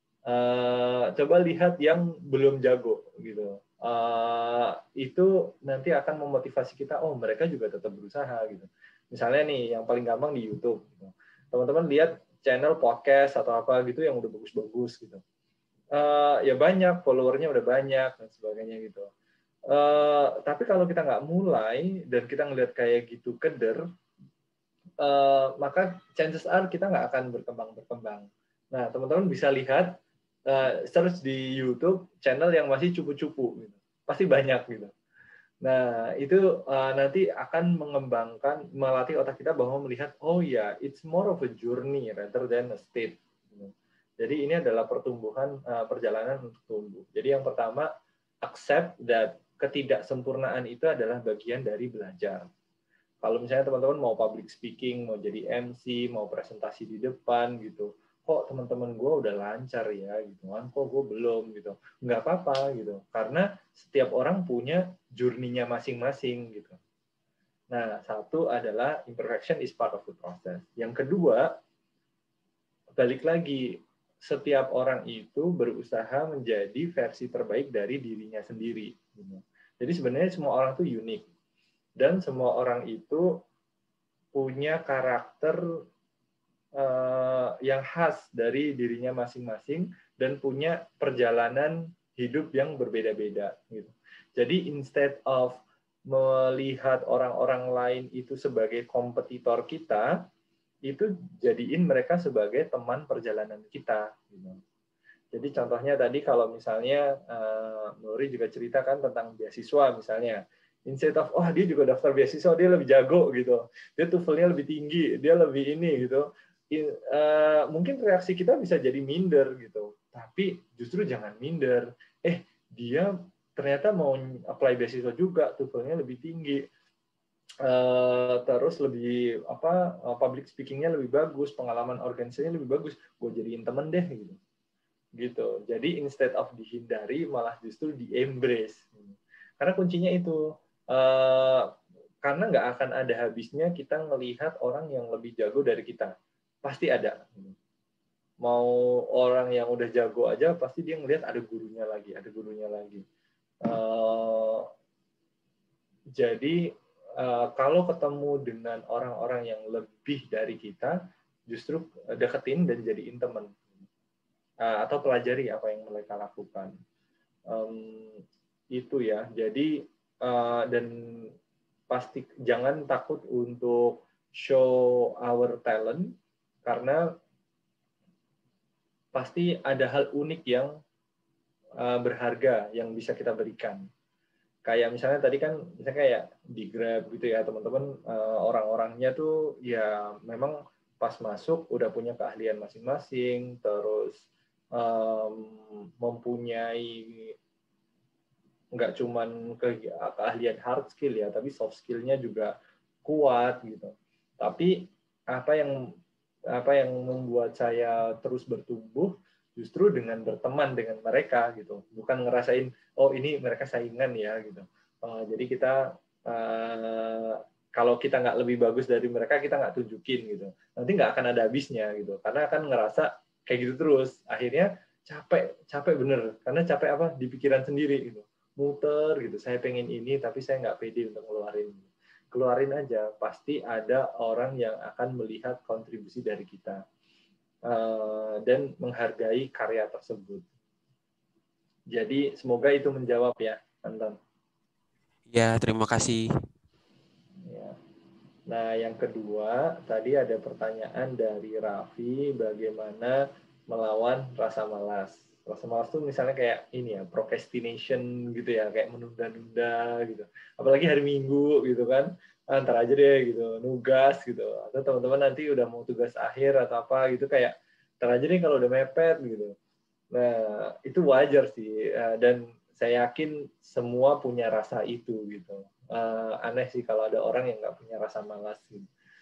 Uh, coba lihat yang belum jago gitu. Uh, itu nanti akan memotivasi kita, oh mereka juga tetap berusaha gitu. Misalnya nih yang paling gampang di YouTube gitu. Teman-teman lihat channel podcast atau apa gitu yang udah bagus-bagus gitu. Uh, ya banyak, followernya udah banyak dan sebagainya gitu. Uh, tapi kalau kita nggak mulai dan kita ngelihat kayak gitu keder, uh, maka chances are kita nggak akan berkembang-berkembang. Nah, teman-teman bisa lihat, uh, search di YouTube channel yang masih cupu-cupu, gitu. Pasti banyak gitu. Nah, itu uh, nanti akan mengembangkan, melatih otak kita bahwa melihat, oh ya, yeah, it's more of a journey rather than a state. Gitu. Jadi ini adalah pertumbuhan, uh, perjalanan untuk tumbuh. Jadi yang pertama, accept that ketidaksempurnaan itu adalah bagian dari belajar. Kalau misalnya teman-teman mau public speaking, mau jadi M C, mau presentasi di depan gitu, kok teman-teman gue udah lancar ya gitu kan, kok gue belum gitu. Nggak apa-apa gitu, karena setiap orang punya journey-nya masing-masing gitu. Nah, satu adalah imperfection is part of the process. Yang kedua, balik lagi, setiap orang itu berusaha menjadi versi terbaik dari dirinya sendiri. Jadi sebenarnya semua orang itu unik. Dan semua orang itu punya karakter uh, yang khas dari dirinya masing-masing dan punya perjalanan hidup yang berbeda-beda. Gitu. Jadi instead of melihat orang-orang lain itu sebagai kompetitor kita, itu jadiin mereka sebagai teman perjalanan kita. Gitu. Jadi contohnya tadi kalau misalnya uh, Nuri juga ceritakan tentang beasiswa misalnya, instead of oh dia juga daftar beasiswa dia lebih jago gitu, dia TOEFL-nya lebih tinggi, dia lebih ini gitu, In, uh, mungkin reaksi kita bisa jadi minder gitu. Tapi justru jangan minder. Eh dia ternyata mau apply beasiswa juga, TOEFL-nya lebih tinggi. Uh, terus lebih apa public speaking-nya lebih bagus, pengalaman organisasinya lebih bagus, gue jadiin temen deh gitu. gitu. Jadi instead of dihindari, malah justru di-embrace. Karena kuncinya itu, uh, karena nggak akan ada habisnya kita melihat orang yang lebih jago dari kita. Pasti ada. Mau orang yang udah jago aja, pasti dia ngelihat ada gurunya lagi, ada gurunya lagi. Uh, jadi, uh, kalau ketemu dengan orang-orang yang lebih dari kita, justru deketin dan jadiin teman. Uh, atau pelajari apa yang mereka lakukan. Um, itu ya. Jadi, uh, dan pasti jangan takut untuk show our talent, karena pasti ada hal unik yang uh, berharga yang bisa kita berikan. Kayak misalnya tadi kan, misalnya kayak di Grab gitu ya, teman-teman, uh, orang-orangnya tuh ya memang pas masuk udah punya keahlian masing-masing, terus um, mempunyai nggak cuman ke, keahlian hard skill ya, tapi soft skill-nya juga kuat gitu. Tapi apa yang apa yang membuat saya terus bertumbuh justru dengan berteman dengan mereka gitu, bukan ngerasain oh ini mereka saingan ya gitu. Uh, jadi kita uh, kalau kita nggak lebih bagus dari mereka, kita nggak tunjukin gitu, nanti nggak akan ada habisnya gitu, karena akan ngerasa kayak gitu terus, akhirnya capek capek bener, karena capek apa di pikiran sendiri gitu, muter gitu, saya pengen ini tapi saya nggak pede untuk ngeluarin. Keluarin aja, pasti ada orang yang akan melihat kontribusi dari kita uh, dan menghargai karya tersebut. Jadi semoga itu menjawab ya, Anton. Ya, terima kasih. Ya. Nah, yang kedua, tadi ada pertanyaan dari Raffi, bagaimana melawan rasa malas. Rasa malas tuh misalnya kayak ini ya, procrastination gitu ya, kayak menunda-nunda gitu. Apalagi hari Minggu gitu kan, antar aja deh gitu, nugas gitu. Atau teman-teman nanti udah mau tugas akhir atau apa gitu, kayak antar aja deh kalau udah mepet gitu. Nah, itu wajar sih, dan saya yakin semua punya rasa itu gitu. Aneh sih kalau ada orang yang nggak punya rasa malas gitu.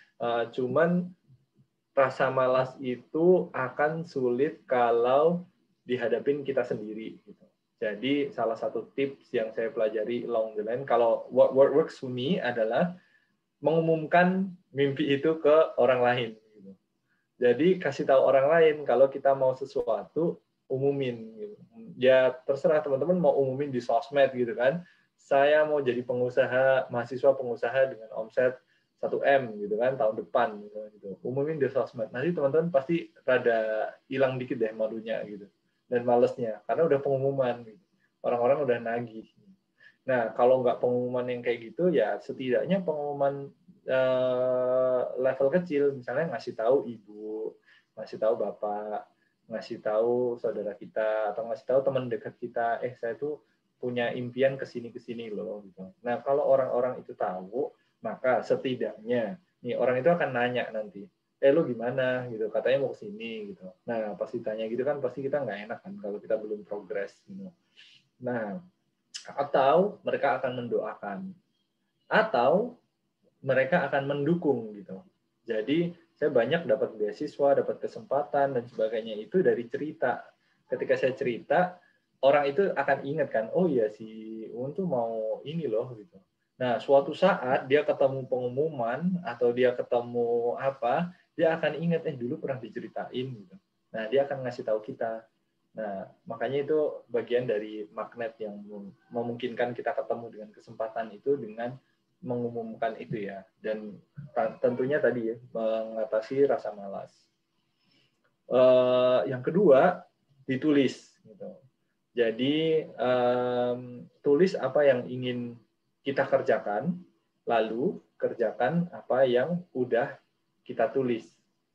Cuman rasa malas itu akan sulit kalau dihadapin kita sendiri gitu. Jadi salah satu tips yang saya pelajari along the line, kalau what works for me adalah mengumumkan mimpi itu ke orang lain gitu. Jadi kasih tahu orang lain kalau kita mau sesuatu, umumin gitu. Ya terserah teman-teman mau umumin di sosmed gitu kan. Saya mau jadi pengusaha, mahasiswa pengusaha dengan omset satu M gitu kan tahun depan gitu. Umumin di sosmed. Nanti teman-teman pasti rada hilang dikit deh malunya gitu. Dan malesnya karena udah pengumuman gitu. Orang-orang udah nagih. Nah, kalau nggak pengumuman yang kayak gitu ya setidaknya pengumuman eh, level kecil, misalnya ngasih tahu ibu, ngasih tahu bapak, ngasih tahu saudara kita, atau ngasih tahu teman dekat kita, eh saya tuh punya impian kesini kesini loh gitu. Nah, kalau orang-orang itu tahu, maka setidaknya nih orang itu akan nanya nanti, eh lu gimana gitu, katanya mau kesini gitu. Nah, pasti tanya gitu kan, pasti kita nggak enak kan kalau kita belum progres gitu. Nah, atau mereka akan mendoakan, atau mereka akan mendukung gitu. Jadi saya banyak dapat beasiswa, dapat kesempatan dan sebagainya itu dari cerita. Ketika saya cerita, orang itu akan ingat kan, oh iya si Un tuh mau ini loh gitu. Nah, suatu saat dia ketemu pengumuman atau dia ketemu apa, dia akan ingat eh dulu pernah diceritain gitu. Nah, dia akan ngasih tahu kita. Nah, makanya itu bagian dari magnet yang memungkinkan kita ketemu dengan kesempatan itu dengan mengumumkan itu ya. Dan tentunya tadi ya, mengatasi rasa malas. Uh, yang kedua, ditulis. Gitu. Jadi, um, tulis apa yang ingin kita kerjakan, lalu kerjakan apa yang udah kita tulis.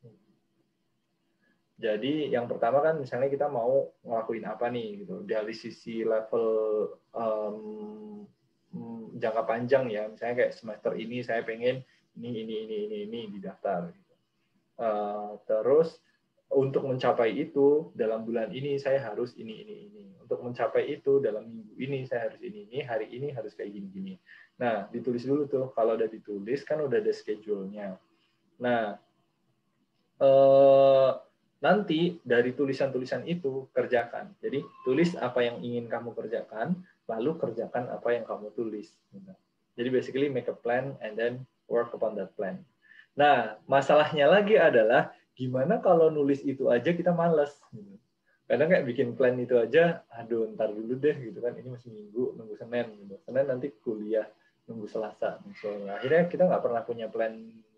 Jadi yang pertama kan misalnya kita mau ngelakuin apa nih gitu dari sisi level um, jangka panjang ya, misalnya kayak semester ini saya pengen ini ini ini ini ini di daftar gitu. Uh, terus untuk mencapai itu dalam bulan ini saya harus ini ini ini, untuk mencapai itu dalam minggu ini saya harus ini ini, hari ini harus kayak gini gini. Nah ditulis dulu tuh, kalau udah ditulis kan udah ada schedule-nya. Nah uh, nanti dari tulisan-tulisan itu kerjakan. Jadi tulis apa yang ingin kamu kerjakan, lalu kerjakan apa yang kamu tulis. Jadi basically make a plan and then work upon that plan. Nah, masalahnya lagi adalah gimana kalau nulis itu aja kita malas. Kadang kayak bikin plan itu aja, aduh ntar dulu deh gitu kan, ini masih minggu, nunggu Senin. Gitu. Senin nanti kuliah, nunggu Selasa. Misalnya. Akhirnya kita nggak pernah punya plan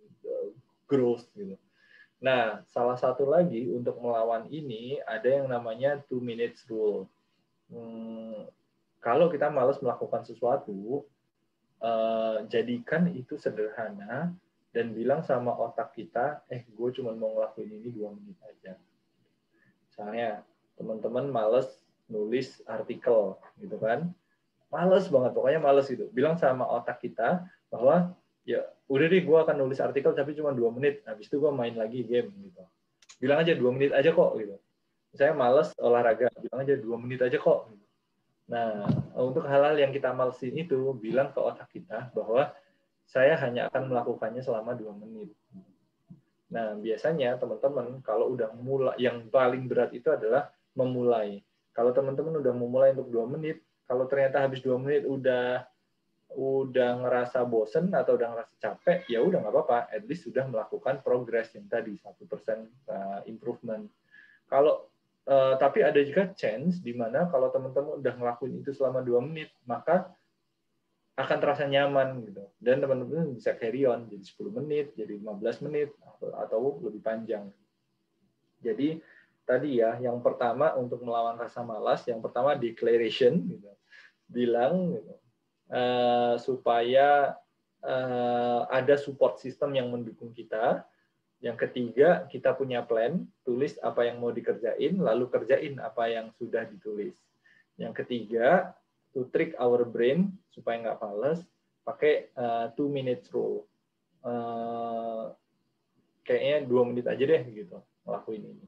growth gitu. Nah, salah satu lagi untuk melawan ini ada yang namanya two minutes rule. Hmm, kalau kita malas melakukan sesuatu, eh, jadikan itu sederhana dan bilang sama otak kita, eh gue cuma mau ngelakuin ini dua menit aja. Misalnya, teman-teman malas nulis artikel, gitu kan? Males banget, pokoknya males gitu. Bilang sama otak kita bahwa ya udah deh gue akan nulis artikel tapi cuma dua menit, habis itu gue main lagi game gitu. Bilang aja dua menit aja kok gitu. Saya males olahraga, bilang aja dua menit aja kok. Nah, untuk hal-hal yang kita malesin itu, bilang ke otak kita bahwa saya hanya akan melakukannya selama dua menit. Nah, biasanya teman-teman kalau udah mulai, yang paling berat itu adalah memulai. Kalau teman-teman udah memulai untuk dua menit, kalau ternyata habis dua menit udah udah ngerasa bosen atau udah ngerasa capek, ya udah nggak apa-apa, at least sudah melakukan progress yang tadi satu persen improvement. Kalau uh, tapi ada juga chance di mana kalau teman-teman udah ngelakuin itu selama dua menit, maka akan terasa nyaman gitu. Dan teman-teman bisa carry on jadi sepuluh menit, jadi lima belas menit atau, atau lebih panjang. Jadi tadi ya, yang pertama untuk melawan rasa malas, yang pertama declaration gitu. Bilang gitu. Uh, supaya uh, ada support system yang mendukung kita. Yang ketiga, kita punya plan, tulis apa yang mau dikerjain, lalu kerjain apa yang sudah ditulis. Yang ketiga, to trick our brain supaya nggak males, pakai uh, two minutes rule. Uh, kayaknya dua menit aja deh gitu ngelakuin ini.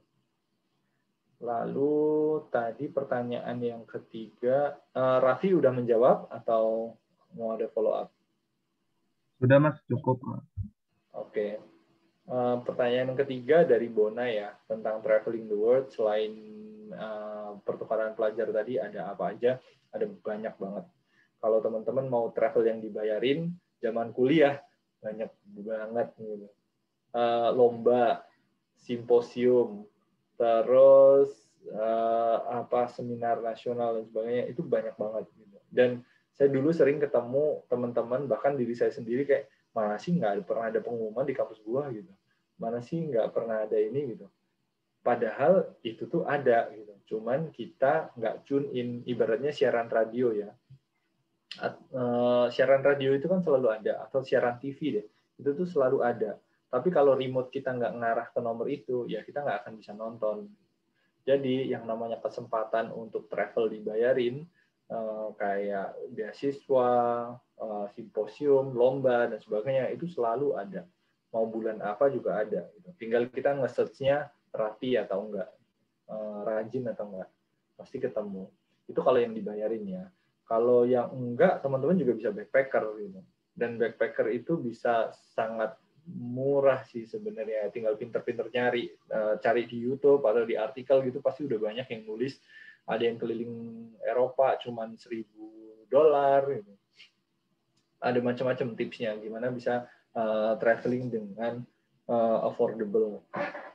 Lalu tadi pertanyaan yang ketiga, uh, Raffi udah menjawab atau mau ada follow up? Sudah Mas, cukup Mas. Oke. Uh, pertanyaan yang ketiga dari Bona ya, tentang traveling the world. Selain uh, pertukaran pelajar tadi, ada apa aja? Ada banyak banget. Kalau teman-teman mau travel yang dibayarin, zaman kuliah, banyak banget. Gitu. Uh, lomba, simposium, terus uh, apa seminar nasional dan sebagainya, itu banyak banget. Gitu. Dan saya dulu sering ketemu teman-teman, bahkan diri saya sendiri kayak, mana sih nggak pernah ada pengumuman di kampus gua gitu, mana sih nggak pernah ada ini gitu. Padahal itu tuh ada gitu, cuman kita nggak tune in. Ibaratnya siaran radio ya, At, uh, siaran radio itu kan selalu ada, atau siaran T V deh, itu tuh selalu ada. Tapi kalau remote kita nggak ngarah ke nomor itu, ya kita nggak akan bisa nonton. Jadi yang namanya kesempatan untuk travel dibayarin, Uh, kayak beasiswa, uh, simposium, lomba, dan sebagainya, itu selalu ada. Mau bulan apa juga ada. Gitu. Tinggal kita nge-search-nya rapi atau enggak, uh, rajin atau enggak. Pasti ketemu. Itu kalau yang dibayarin ya. Kalau yang enggak, teman-teman juga bisa backpacker. Gitu. Dan backpacker itu bisa sangat murah sih sebenarnya. Tinggal pinter-pinter nyari. Uh, cari di YouTube atau di artikel gitu, pasti udah banyak yang nulis. Ada yang keliling Eropa cuman seribu dolar. Gitu. Ada macam-macam tipsnya gimana bisa uh, traveling dengan uh, affordable,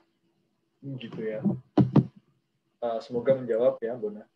gitu ya. Uh, semoga menjawab ya, Bona.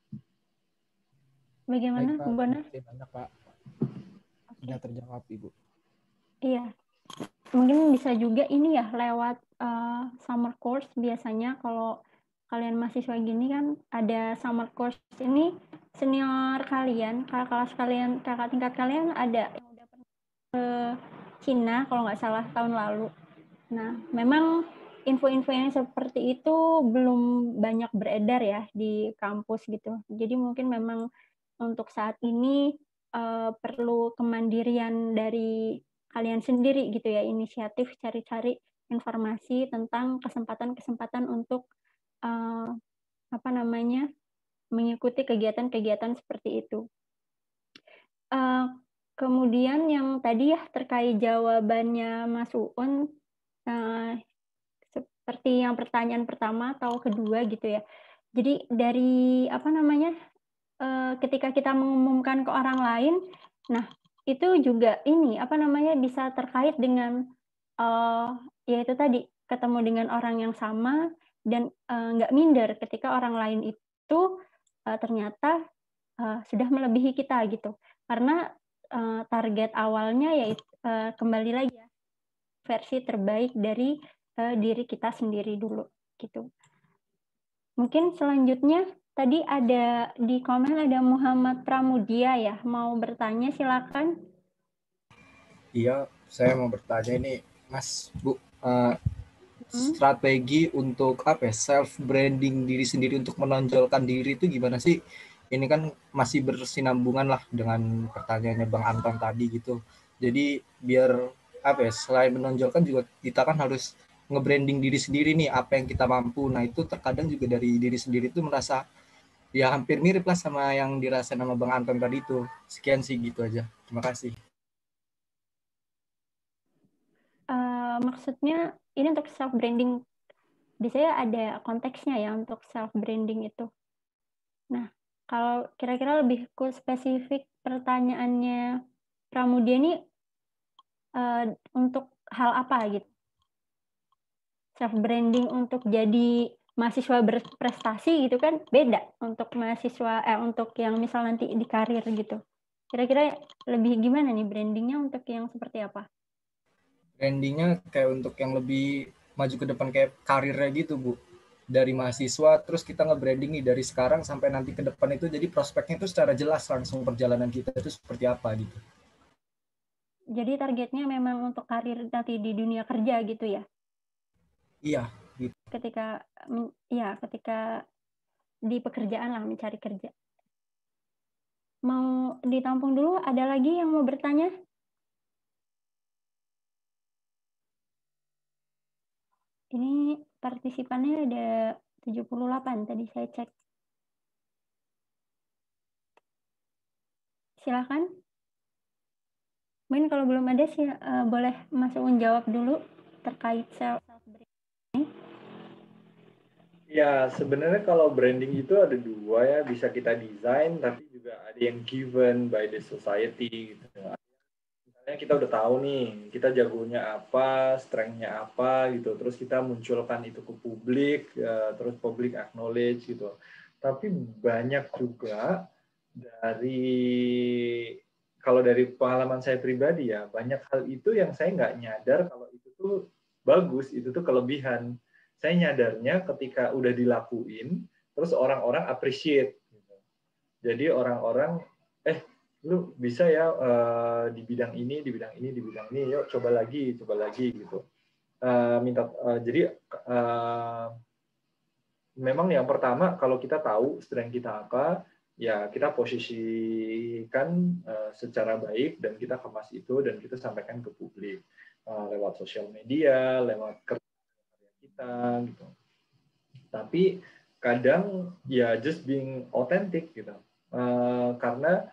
Bagaimana, Baik, Pak. Bona? Terima banyak, Pak. Sudah terjawab, Ibu. Iya. Mungkin bisa juga ini ya lewat uh, summer course. Biasanya kalau kalian mahasiswa gini kan ada summer course ini, senior kalian, kakak kelas kalian, kakak tingkat kalian ada yang udah pernah ke Cina kalau nggak salah tahun lalu. Nah, memang info-info yang seperti itu belum banyak beredar ya di kampus gitu. Jadi mungkin memang untuk saat ini uh, perlu kemandirian dari kalian sendiri gitu ya, inisiatif cari-cari informasi tentang kesempatan-kesempatan untuk Uh, apa namanya mengikuti kegiatan-kegiatan seperti itu. Uh, kemudian yang tadi ya terkait jawabannya Mas Uun, uh, seperti seperti yang pertanyaan pertama atau kedua gitu ya. Jadi dari apa namanya, uh, ketika kita mengumumkan ke orang lain, nah itu juga ini apa namanya bisa terkait dengan uh, ya itu tadi ketemu dengan orang yang sama dan nggak uh, minder ketika orang lain itu uh, ternyata uh, sudah melebihi kita gitu. Karena uh, target awalnya yaitu uh, kembali lagi ya versi terbaik dari uh, diri kita sendiri dulu gitu. Mungkin selanjutnya tadi ada di komen ada Muhammad Pramudia ya, mau bertanya silakan. Iya, saya mau bertanya ini, Mas, Bu, uh, hmm? strategi untuk apa ya, self branding diri sendiri untuk menonjolkan diri itu gimana sih? Ini kan masih bersinambungan lah dengan pertanyaannya Bang Anton tadi gitu. Jadi biar apa ya, selain menonjolkan juga kita kan harus nge-branding diri sendiri nih, apa yang kita mampu. Nah itu terkadang juga dari diri sendiri itu merasa ya hampir mirip lah sama yang dirasain sama Bang Anton tadi itu. Sekian sih gitu aja. Terima kasih. Uh, maksudnya ini untuk self branding biasanya ada konteksnya ya untuk self branding itu. Nah kalau kira-kira lebih ke spesifik pertanyaannya Pramudia ini uh, untuk hal apa gitu? Self branding untuk jadi mahasiswa berprestasi gitu kan beda untuk mahasiswa eh untuk yang misal nanti di karir gitu. Kira-kira lebih gimana nih brandingnya untuk yang seperti apa? Brandingnya kayak untuk yang lebih maju ke depan kayak karirnya gitu Bu. Dari mahasiswa terus kita nge-branding nih dari sekarang sampai nanti ke depan itu jadi prospeknya itu secara jelas langsung perjalanan kita itu seperti apa gitu. Jadi targetnya memang untuk karir nanti di dunia kerja gitu ya? Iya. Gitu. Ketika ya ketika di pekerjaan lah mencari kerja. Mau ditampung dulu, ada lagi yang mau bertanya? Ini partisipannya ada tujuh puluh delapan tadi saya cek. Silakan. Mungkin kalau belum ada sih uh, boleh Mas Uun jawab dulu terkait self branding. Ya, sebenarnya kalau branding itu ada dua ya, bisa kita desain, tapi juga ada yang given by the society gitu. Misalnya kita udah tahu nih, kita jagonya apa, strength-nya apa gitu, terus kita munculkan itu ke publik, ya, terus public acknowledge gitu. Tapi banyak juga dari, kalau dari pengalaman saya pribadi ya, banyak hal itu yang saya nggak nyadar kalau itu tuh bagus, itu tuh kelebihan. Saya nyadarnya ketika udah dilakuin, terus orang-orang appreciate. Gitu. Jadi orang-orang, eh, lu bisa ya uh, di bidang ini, di bidang ini, di bidang ini, yuk coba lagi, coba lagi gitu. Uh, minta, uh, jadi uh, memang yang pertama kalau kita tahu strength kita apa, ya kita posisikan uh, secara baik dan kita kemas itu dan kita sampaikan ke publik uh, lewat sosial media, lewat kerja kita gitu. Tapi kadang ya just being authentic gitu. Uh, karena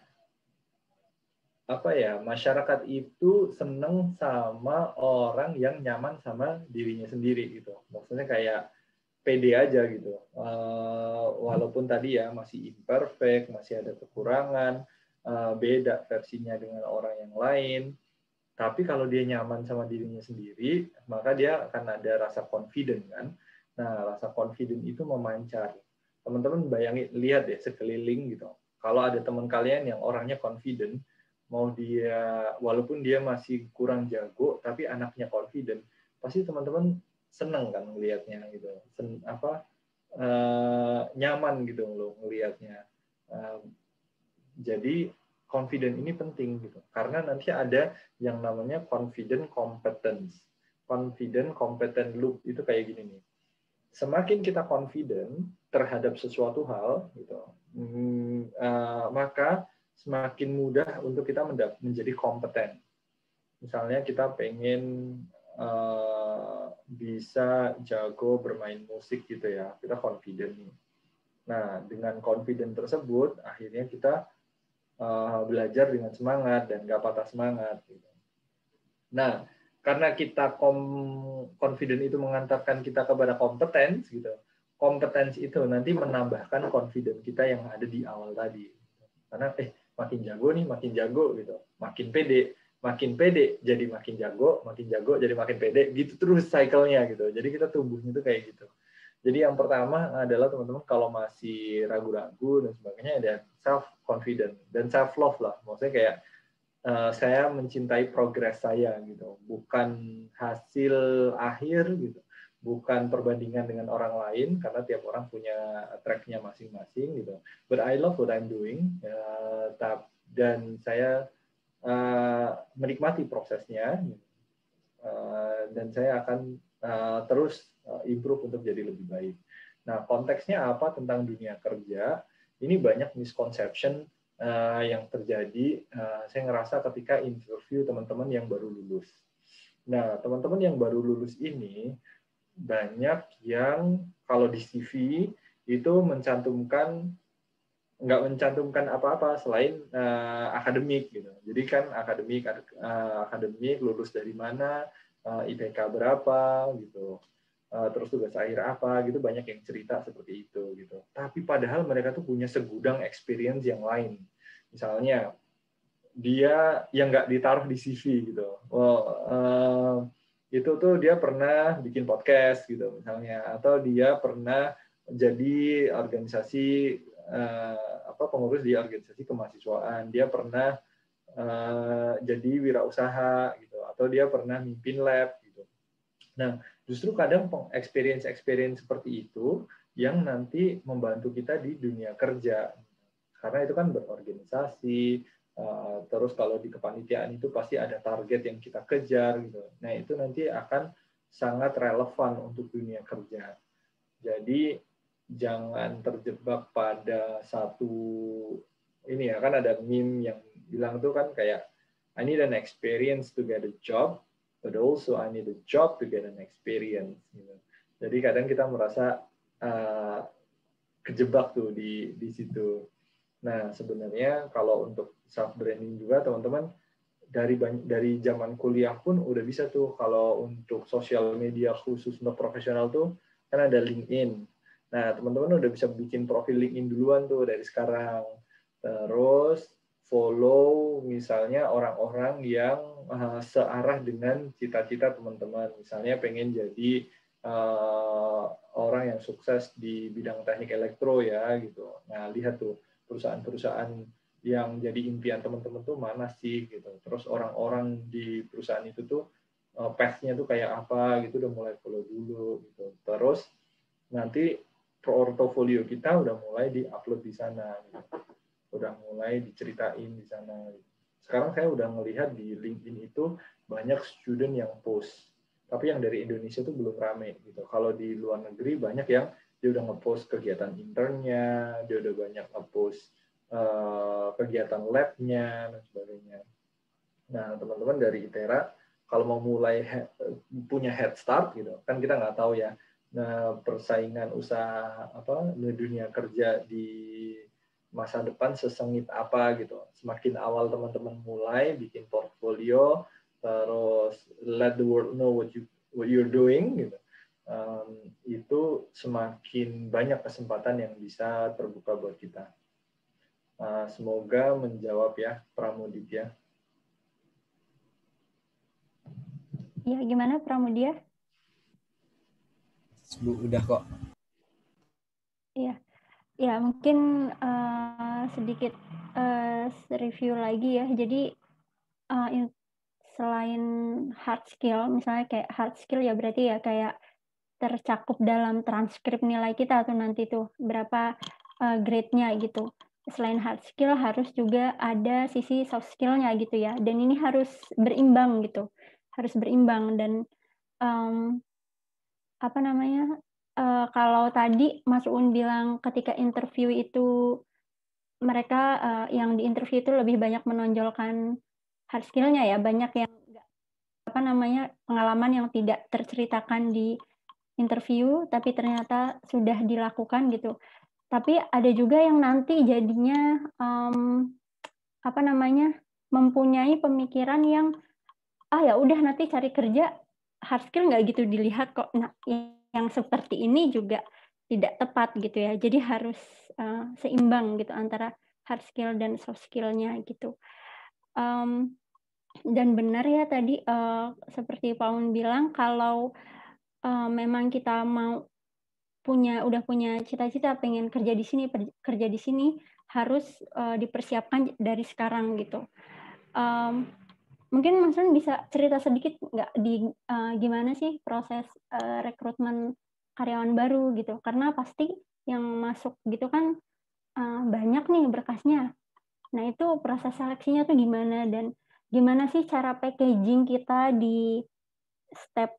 apa ya, masyarakat itu seneng sama orang yang nyaman sama dirinya sendiri gitu. Maksudnya kayak pede aja gitu. Uh, walaupun tadi ya masih imperfect, masih ada kekurangan, uh, beda versinya dengan orang yang lain. Tapi kalau dia nyaman sama dirinya sendiri, maka dia akan ada rasa confident kan. Nah, rasa confident itu memancar. Teman-teman bayangin, lihat deh sekeliling gitu. Kalau ada teman kalian yang orangnya confident, mau dia, walaupun dia masih kurang jago, tapi anaknya confident, pasti teman-teman seneng kan ngelihatnya gitu. Sen, apa, uh, nyaman gitu loh ngelihatnya. Uh, jadi confident ini penting gitu karena nanti ada yang namanya confident competence, confident competent loop itu kayak gini nih. Semakin kita confident terhadap sesuatu hal gitu, hmm, uh, maka semakin mudah untuk kita menjadi kompeten. Misalnya kita pengen uh, bisa jago bermain musik gitu ya, kita confident nih. Nah dengan confident tersebut akhirnya kita Uh, belajar dengan semangat dan gak patah semangat. Gitu. Nah, karena kita kom, confident itu mengantarkan kita kepada kompetens gitu. Kompetens itu nanti menambahkan confident kita yang ada di awal tadi. Karena eh makin jago nih, makin jago gitu. Makin pede, makin pede jadi makin jago, makin jago jadi makin pede, gitu terus cycle-nya gitu. Jadi kita tumbuhnya itu kayak gitu. Jadi yang pertama adalah teman-teman kalau masih ragu-ragu dan sebagainya ada self confident dan self love lah. Maksudnya kayak uh, saya mencintai progres saya gitu, bukan hasil akhir gitu, bukan perbandingan dengan orang lain karena tiap orang punya track-nya masing-masing gitu. But I love what I'm doing uh, dan saya uh, menikmati prosesnya uh, dan saya akan uh, terus improve untuk jadi lebih baik. Nah, konteksnya apa tentang dunia kerja? Ini banyak misconception uh, yang terjadi. Uh, saya ngerasa ketika interview teman-teman yang baru lulus. Nah, teman-teman yang baru lulus ini banyak yang kalau di C V itu mencantumkan nggak mencantumkan apa-apa selain uh, akademik gitu. Jadi kan akademik, uh, akademik lulus dari mana, uh, I P K berapa gitu. Uh, terus tugas akhir apa gitu, banyak yang cerita seperti itu gitu. Tapi padahal mereka tuh punya segudang experience yang lain. Misalnya dia yang nggak ditaruh di C V gitu. Well, uh, itu tuh dia pernah bikin podcast gitu misalnya, atau dia pernah jadi organisasi uh, apa pengurus di organisasi kemahasiswaan. Dia pernah uh, jadi wirausaha gitu, atau dia pernah mimpin lab gitu. Nah, justru kadang experience-experience seperti itu yang nanti membantu kita di dunia kerja. Karena itu kan berorganisasi, terus kalau di kepanitiaan itu pasti ada target yang kita kejar gitu. Nah, itu nanti akan sangat relevan untuk dunia kerja. Jadi jangan terjebak pada satu ini ya, kan ada meme yang bilang tuh kan kayak I need an experience to get a job, but also I need a job to get an experience. Gitu. Jadi kadang kita merasa uh, kejebak tuh di di situ. Nah sebenarnya kalau untuk self branding juga teman-teman dari dari zaman kuliah pun udah bisa tuh. Kalau untuk sosial media khusus untuk profesional tuh kan ada LinkedIn. Nah teman-teman udah bisa bikin profil LinkedIn duluan tuh dari sekarang. Terus follow misalnya orang-orang yang uh, searah dengan cita-cita teman-teman. Misalnya pengen jadi uh, orang yang sukses di bidang teknik elektro ya gitu. Nah, lihat tuh perusahaan-perusahaan yang jadi impian teman-teman tuh mana sih gitu. Terus orang-orang di perusahaan itu tuh uh, path-nya tuh kayak apa gitu, udah mulai follow dulu gitu. Terus nanti portofolio kita udah mulai di-upload di sana gitu. Udah mulai diceritain di sana. Sekarang saya udah ngelihat di LinkedIn itu banyak student yang post, tapi yang dari Indonesia itu belum rame gitu. Kalau di luar negeri banyak yang dia udah ngepost kegiatan internnya, dia udah banyak ngepost uh, kegiatan labnya dan sebagainya. Nah teman-teman dari ITERA kalau mau mulai he, punya head start gitu, kan kita nggak tahu ya. Nah persaingan usaha apa dunia kerja di masa depan sesengit apa gitu. Semakin awal teman-teman mulai bikin portfolio, terus let the world know what you what you're doing gitu. Um, itu semakin banyak kesempatan yang bisa terbuka buat kita. Uh, semoga menjawab ya Pramuditya. Ya, gimana Pramudia? Bu, udah kok. Iya. Ya, mungkin uh, sedikit uh, review lagi ya. Jadi uh, in, selain hard skill, misalnya kayak hard skill ya berarti ya kayak tercakup dalam transkrip nilai kita tuh nanti tuh berapa uh, grade-nya gitu. Selain hard skill harus juga ada sisi soft skill-nya gitu ya. Dan ini harus berimbang gitu. Harus berimbang dan um, apa namanya? Uh, kalau tadi Mas Uun bilang ketika interview itu mereka uh, yang di interview itu lebih banyak menonjolkan hard skill-nya ya, banyak yang apa namanya pengalaman yang tidak terceritakan di interview tapi ternyata sudah dilakukan gitu. Tapi ada juga yang nanti jadinya um, apa namanya mempunyai pemikiran yang ah ya udah nanti cari kerja hard skill nggak gitu dilihat kok. Nah, yang seperti ini juga tidak tepat gitu ya. Jadi harus uh, seimbang gitu antara hard skill dan soft skill-nya gitu. Um, dan benar ya tadi uh, seperti Pak Un bilang kalau uh, memang kita mau punya udah punya cita-cita pengen kerja di sini kerja di sini harus uh, dipersiapkan dari sekarang gitu. Um, Mungkin Mas Un bisa cerita sedikit nggak di uh, gimana sih proses uh, rekrutmen karyawan baru gitu? Karena pasti yang masuk gitu kan uh, banyak nih berkasnya. Nah itu proses seleksinya tuh gimana dan gimana sih cara packaging kita di step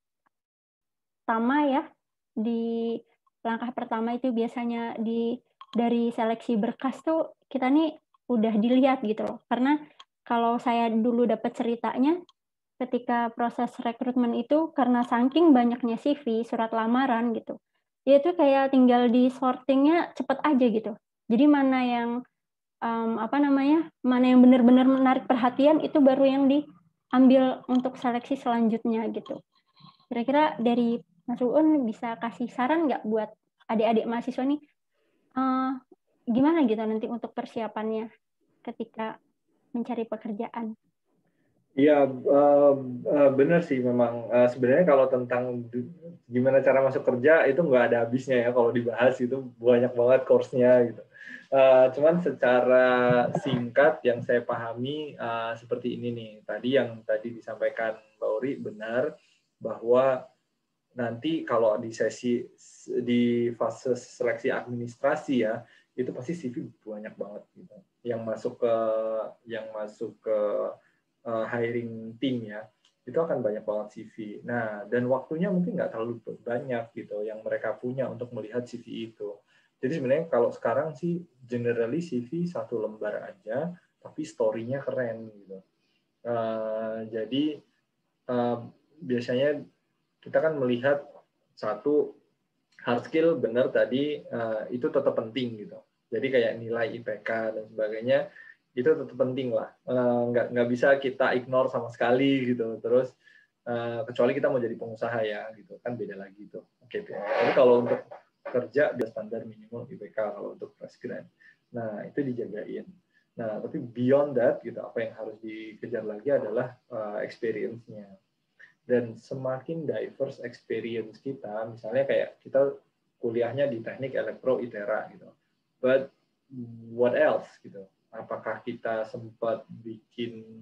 pertama ya, di langkah pertama itu biasanya di dari seleksi berkas tuh kita nih udah dilihat gitu loh. Karena kalau saya dulu dapat ceritanya, ketika proses rekrutmen itu karena saking banyaknya C V, surat lamaran gitu, ya itu kayak tinggal di sortingnya cepet aja gitu. Jadi mana yang um, apa namanya, mana yang benar-benar menarik perhatian itu baru yang diambil untuk seleksi selanjutnya gitu. Kira-kira dari Mas Uun bisa kasih saran nggak buat adik-adik mahasiswa nih, uh, gimana gitu nanti untuk persiapannya ketika mencari pekerjaan? Iya, uh, uh, benar sih memang. Uh, sebenarnya kalau tentang gimana cara masuk kerja itu nggak ada habisnya ya kalau dibahas, itu banyak banget course-nya gitu. Uh, cuman secara singkat yang saya pahami uh, seperti ini nih. Tadi yang tadi disampaikan Mbak Uri benar bahwa nanti kalau di sesi di fase seleksi administrasi ya itu pasti C V banyak banget gitu. Yang masuk ke yang masuk ke Uh, hiring team ya, itu akan banyak banget C V. Nah, dan waktunya mungkin nggak terlalu banyak gitu yang mereka punya untuk melihat C V itu. Jadi sebenarnya kalau sekarang sih generally C V satu lembar aja, tapi story-nya keren gitu. Uh, jadi uh, biasanya kita kan melihat satu hard skill benar tadi uh, itu tetap penting gitu. Jadi kayak nilai I P K dan sebagainya itu tetap penting lah, uh, nggak nggak bisa kita ignore sama sekali gitu. Terus uh, kecuali kita mau jadi pengusaha ya gitu kan beda lagi tuh. Oke, okay. Tapi kalau untuk kerja biar standar minimal I P K kalau untuk fresh grad. Nah itu dijagain. Nah tapi beyond that gitu apa yang harus dikejar lagi adalah uh, experience-nya. Dan semakin diverse experience kita, misalnya kayak kita kuliahnya di teknik elektro I T E R A gitu, but what else gitu? Apakah kita sempat bikin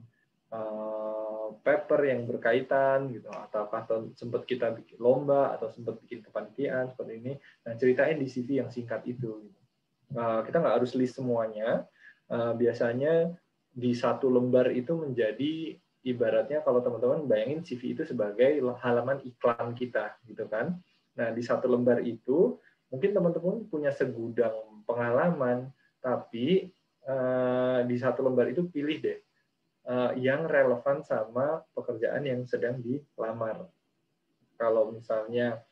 uh, paper yang berkaitan gitu, ataukah sempat kita bikin lomba atau sempat bikin kepanitiaan seperti ini? Nah ceritain di C V yang singkat itu. Gitu. Uh, kita nggak harus list semuanya. Uh, biasanya di satu lembar itu menjadi ibaratnya kalau teman-teman bayangin C V itu sebagai halaman iklan kita gitu kan. Nah di satu lembar itu mungkin teman-teman punya segudang pengalaman, tapi uh, di satu lembar itu pilih deh uh, yang relevan sama pekerjaan yang sedang dilamar. Kalau misalnya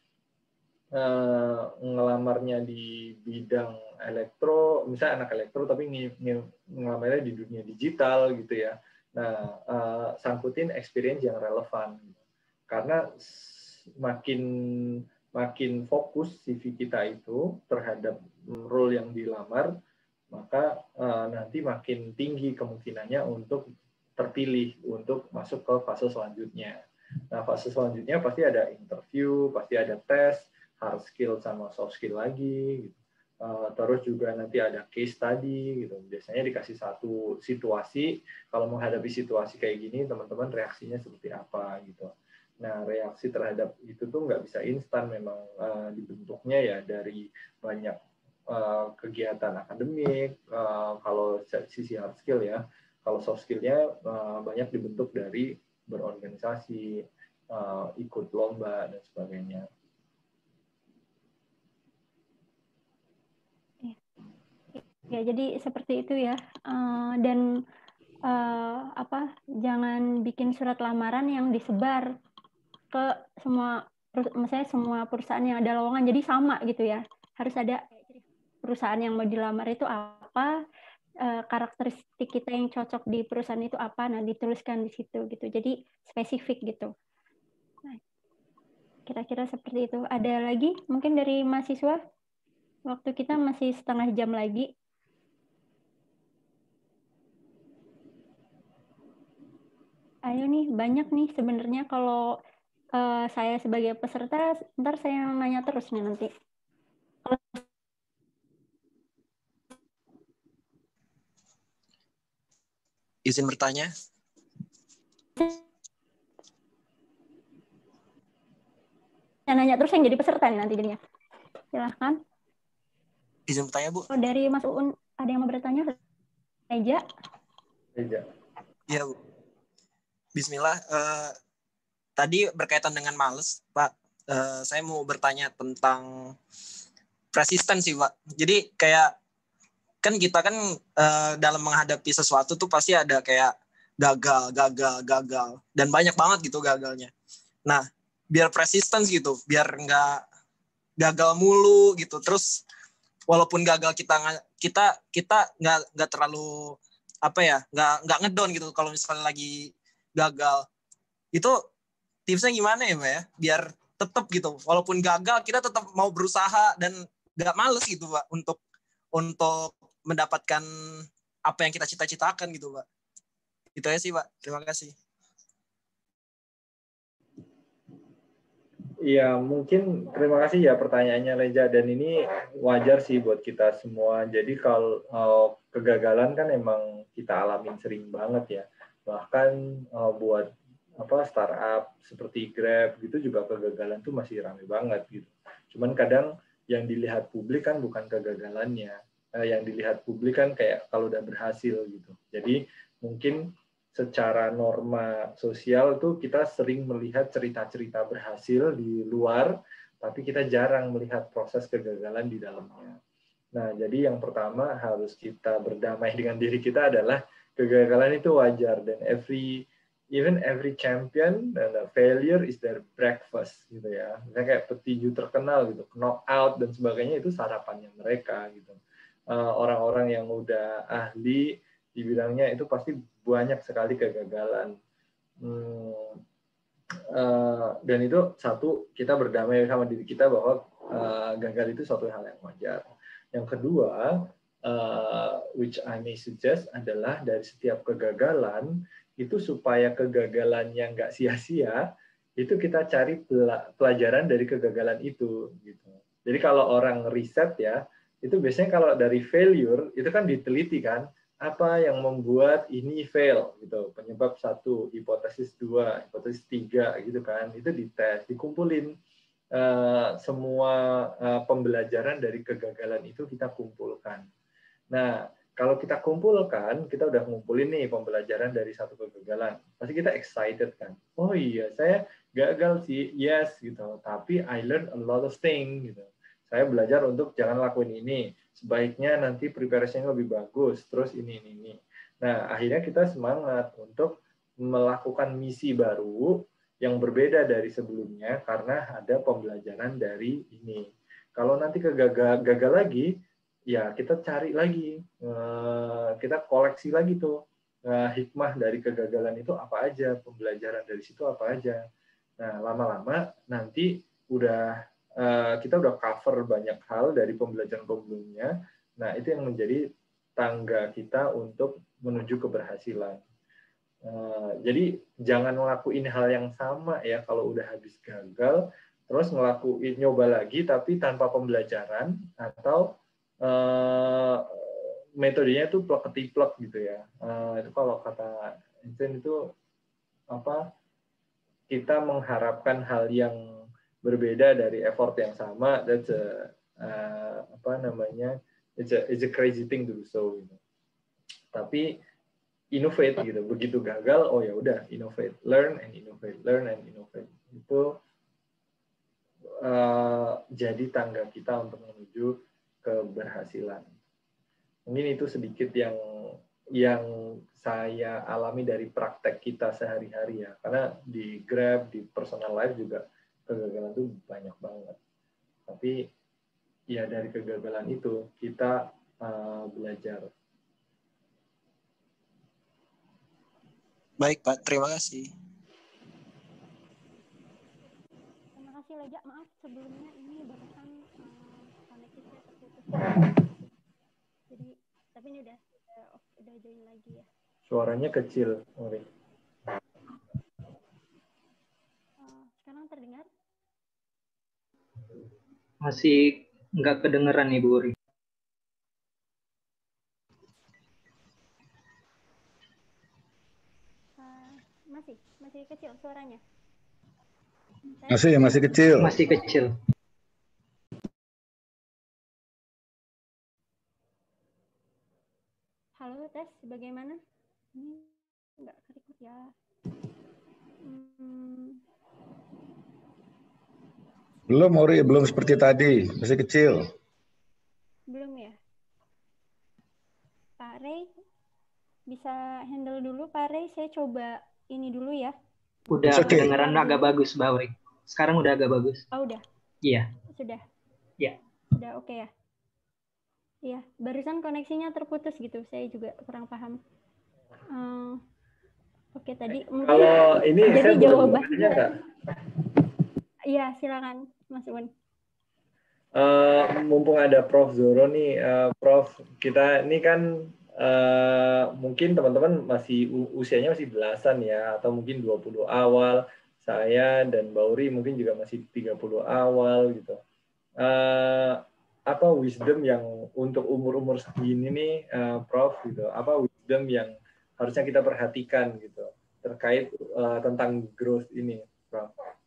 uh, ngelamarnya di bidang elektro, misalnya anak elektro tapi ngelamarnya di dunia digital gitu ya. Nah, uh, sangkutin experience yang relevan. Karena makin makin fokus C V kita itu terhadap role yang dilamar, maka uh, nanti makin tinggi kemungkinannya untuk terpilih untuk masuk ke fase selanjutnya. Nah, fase selanjutnya pasti ada interview, pasti ada tes, hard skill sama soft skill lagi, gitu. Uh, terus juga nanti ada case study gitu. Biasanya dikasih satu situasi, kalau menghadapi situasi kayak gini teman-teman reaksinya seperti apa gitu. Nah, reaksi terhadap itu tuh nggak bisa instan, memang uh, dibentuknya ya dari banyak uh, kegiatan akademik, uh, kalau sisi hard skill ya. Kalau soft skill-nya uh, banyak dibentuk dari berorganisasi, uh, ikut lomba dan sebagainya. Ya, jadi seperti itu ya. Uh, dan uh, apa? Jangan bikin surat lamaran yang disebar ke semua, misalnya semua perusahaan yang ada lowongan. Jadi sama gitu ya. Harus ada perusahaan yang mau dilamar itu apa, uh, karakteristik kita yang cocok di perusahaan itu apa, nah dituliskan di situ gitu. Jadi spesifik gitu. Nah, kira-kira seperti itu. Ada lagi mungkin dari mahasiswa? Waktu kita masih setengah jam lagi. Ayo nih, banyak nih sebenarnya kalau uh, saya sebagai peserta, ntar saya nanya terus nih nanti. Izin bertanya? Saya nanya terus yang jadi peserta nih nanti jadinya. Silahkan. Izin bertanya, Bu. Oh, dari Mas Uun, ada yang mau bertanya? Reja? Reja. Iya, Bu. Bismillah. Uh, tadi berkaitan dengan males, Pak. Uh, saya mau bertanya tentang persisten sih, Pak. Jadi kayak kan kita kan uh, dalam menghadapi sesuatu tuh pasti ada kayak gagal, gagal, gagal. Dan banyak banget gitu gagalnya. Nah, biar persisten gitu, biar nggak gagal mulu gitu. Terus walaupun gagal kita kita kita nggak nggak terlalu apa ya, nggak nggak ngedown gitu kalau misalnya lagi gagal. Itu tipsnya gimana ya, Mbak ya? Biar tetap gitu, walaupun gagal kita tetap mau berusaha dan nggak males gitu, Pak, untuk untuk mendapatkan apa yang kita cita-citakan gitu, Pak. Itu aja sih, Pak. Terima kasih. Iya, mungkin terima kasih ya pertanyaannya Reja, dan ini wajar sih buat kita semua. Jadi kalau uh, kegagalan kan emang kita alamin sering banget ya. Bahkan uh, buat apa startup seperti Grab gitu juga kegagalan tuh masih ramai banget gitu. Cuman kadang yang dilihat publik kan bukan kegagalannya. Uh, yang dilihat publik kan kayak kalau udah berhasil gitu. Jadi mungkin secara norma sosial tuh kita sering melihat cerita-cerita berhasil di luar, tapi kita jarang melihat proses kegagalan di dalamnya. Nah, jadi yang pertama harus kita berdamai dengan diri kita adalah kegagalan itu wajar, dan every even every champion and failure is their breakfast gitu ya. Misalnya kayak petinju terkenal gitu, knockout dan sebagainya itu sarapannya mereka gitu. Orang-orang yang udah ahli di bidangnya itu pasti banyak sekali kegagalan. Hmm, uh, dan itu satu, kita berdamai sama diri kita bahwa uh, gagal itu suatu hal yang wajar. Yang kedua, uh, which I may suggest adalah dari setiap kegagalan itu supaya kegagalannya nggak sia-sia, itu kita cari pelajaran dari kegagalan itu. Gitu. Jadi kalau orang riset ya, itu biasanya kalau dari failure itu kan diteliti kan, apa yang membuat ini fail gitu, penyebab satu, hipotesis dua, hipotesis tiga gitu kan, itu dites, dikumpulin uh, semua uh, pembelajaran dari kegagalan itu kita kumpulkan. Nah, kalau kita kumpulkan, kita udah ngumpulin nih pembelajaran dari satu kegagalan, pasti kita excited kan, oh iya saya gagal sih, yes gitu, tapi I learned a lot of things gitu. Saya belajar untuk jangan lakuin ini, sebaiknya nanti preparation-nya lebih bagus, terus ini, ini, ini. Nah, akhirnya kita semangat untuk melakukan misi baru yang berbeda dari sebelumnya karena ada pembelajaran dari ini. Kalau nanti kegagal gagal lagi, ya kita cari lagi, kita koleksi lagi tuh hikmah dari kegagalan itu apa aja, pembelajaran dari situ apa aja. Nah, lama-lama nanti udah Uh, kita udah cover banyak hal dari pembelajaran sebelumnya. Nah, itu yang menjadi tangga kita untuk menuju keberhasilan. Uh, jadi jangan ngelakuin hal yang sama ya kalau udah habis gagal, terus ngelakuin nyoba lagi tapi tanpa pembelajaran, atau uh, metodenya itu plek ketiplek gitu ya. Uh, itu kalau kata Einstein itu apa? Kita mengharapkan hal yang berbeda dari effort yang sama, that's a, uh, apa namanya, it's a, it's a crazy thing to do so. Gitu. Tapi innovate gitu, begitu gagal, oh ya udah innovate, learn and innovate, learn and innovate. Itu uh, jadi tangga kita untuk menuju keberhasilan. Mungkin itu sedikit yang yang saya alami dari praktek kita sehari-hari ya, karena di Grab, di personal life juga kegagalan itu banyak banget. Tapi ya dari kegagalan itu kita uh, belajar. Baik Pak, terima kasih. Terima kasih Leja. Maaf sebelumnya ini barusan uh, koneksi saya terputus. Jadi tapi ini udah udah, udah join lagi ya. Suaranya kecil, Ori. Uh, sekarang terdengar? Masih nggak kedengeran nih Bu Uri. Uh, masih masih kecil suaranya. Masih masih kecil. Masih kecil. Halo tes, bagaimana? Ini nggak kerekod ya. Hmm. Belum, Ori, belum seperti tadi, masih kecil. Belum ya? Pak Rey, bisa handle dulu Pak Rey, saya coba ini dulu ya. Udah okay. Kedengeran agak bagus, Mbak Uri. Sekarang udah agak bagus. Oh, udah? Iya. Sudah? Iya. Udah oke okay ya? Iya, barusan koneksinya terputus gitu, saya juga kurang paham. Um, Oke, okay, tadi mungkin kalau ini jadi saya jawabannya. Iya, silakan Mas Un. Uh, mumpung ada Prof Zoro nih, uh, Prof, kita ini kan uh, mungkin teman-teman masih usianya masih belasan ya, atau mungkin dua puluh awal. Saya dan Bauri mungkin juga masih tiga puluh awal gitu. Uh, apa wisdom yang untuk umur-umur segini nih, uh, Prof gitu? Apa wisdom yang harusnya kita perhatikan gitu terkait uh, tentang growth ini, Prof?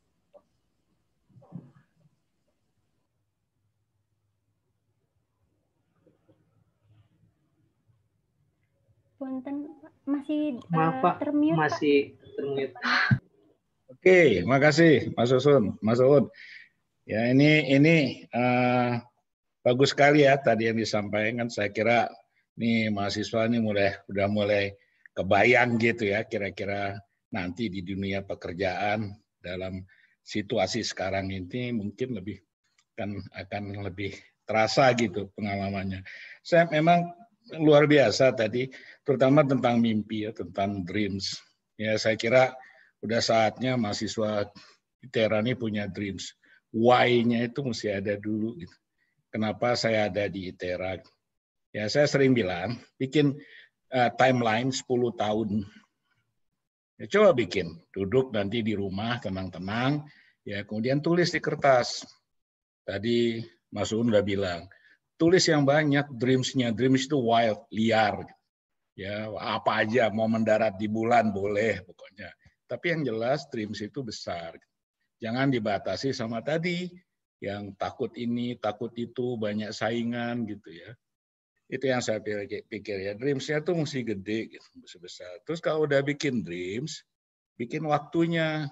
Punten, masih Maaf, uh, Pak, termute, masih termute. Oke, makasih Mas Usun, Mas Uun. Ya ini ini uh, bagus sekali ya tadi yang disampaikan. Saya kira nih mahasiswa ini mulai udah mulai kebayang gitu ya kira-kira nanti di dunia pekerjaan dalam situasi sekarang ini mungkin lebih kan akan lebih terasa gitu pengalamannya. Saya memang luar biasa tadi terutama tentang mimpi ya, tentang dreams. Ya saya kira udah saatnya mahasiswa I T E R A ini punya dreams. Why-nya itu mesti ada dulu gitu. Kenapa saya ada di I T E R A? Ya saya sering bilang, bikin uh, timeline sepuluh tahun. Ya, coba bikin, duduk nanti di rumah tenang-tenang, ya kemudian tulis di kertas. Tadi Mas Un udah bilang, tulis yang banyak dreams-nya. Dreams itu wild, liar. Ya apa aja, mau mendarat di bulan boleh pokoknya. Tapi yang jelas dreams itu besar. Jangan dibatasi sama tadi, yang takut ini, takut itu, banyak saingan gitu ya. Itu yang saya pikir ya, dreams-nya tuh mesti gede, gitu, mesti besar. Terus kalau udah bikin dreams, bikin waktunya.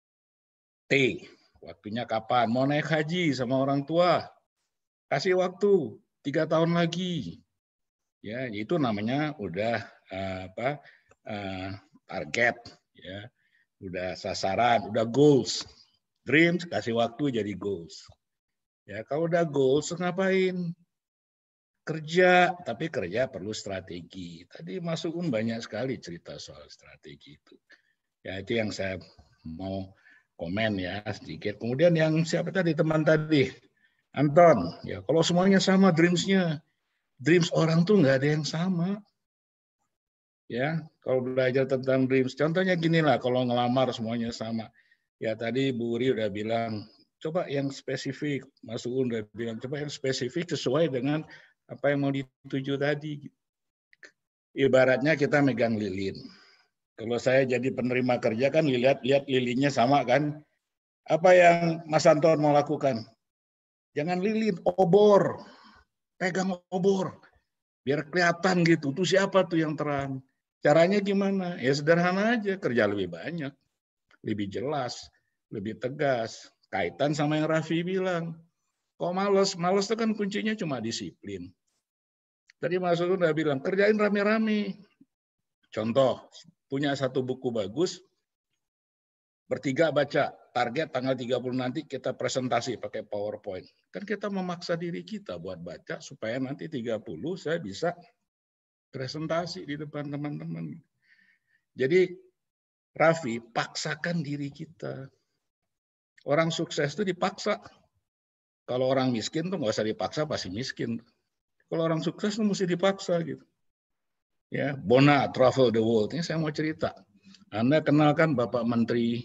T, waktunya kapan? Mau naik haji sama orang tua, kasih waktu tiga tahun lagi. Ya, itu namanya udah uh, apa uh, target, ya, udah sasaran, udah goals. Dreams kasih waktu jadi goals. Ya, kalau udah goals ngapain? Kerja, tapi kerja perlu strategi. Tadi Mas Uun banyak sekali cerita soal strategi itu. Ya, itu yang saya mau komen ya sedikit. Kemudian yang siapa tadi teman tadi, Anton. Ya, kalau semuanya sama dreams-nya, dreams orang tuh nggak ada yang sama. Ya, kalau belajar tentang dreams, contohnya gini lah, kalau ngelamar semuanya sama. Ya tadi Bu Uri udah bilang, coba yang spesifik. Mas Uun udah bilang, coba yang spesifik sesuai dengan apa yang mau dituju tadi. Ibaratnya kita megang lilin. Kalau saya jadi penerima kerja kan lihat lihat lilinnya sama kan. Apa yang Mas Anton mau lakukan? Jangan lilin, obor. Pegang obor. Biar kelihatan gitu. Tuh siapa tuh yang terang? Caranya gimana? Ya sederhana aja, kerja lebih banyak, lebih jelas, lebih tegas. Kaitan sama yang Raffi bilang. Kok males? Males itu kan kuncinya cuma disiplin. Tadi Mas Uun udah bilang, kerjain rame-rame. Contoh, punya satu buku bagus, bertiga baca, target tanggal tiga puluh nanti kita presentasi pakai PowerPoint. Kan kita memaksa diri kita buat baca supaya nanti tiga puluh saya bisa presentasi di depan teman-teman. Jadi Raffi, paksakan diri kita. Orang sukses itu dipaksa. Kalau orang miskin tuh nggak usah dipaksa, pasti miskin. Kalau orang sukses tuh mesti dipaksa gitu. Ya, Bona travel the world. Ini saya mau cerita. Anda kenalkan Bapak Menteri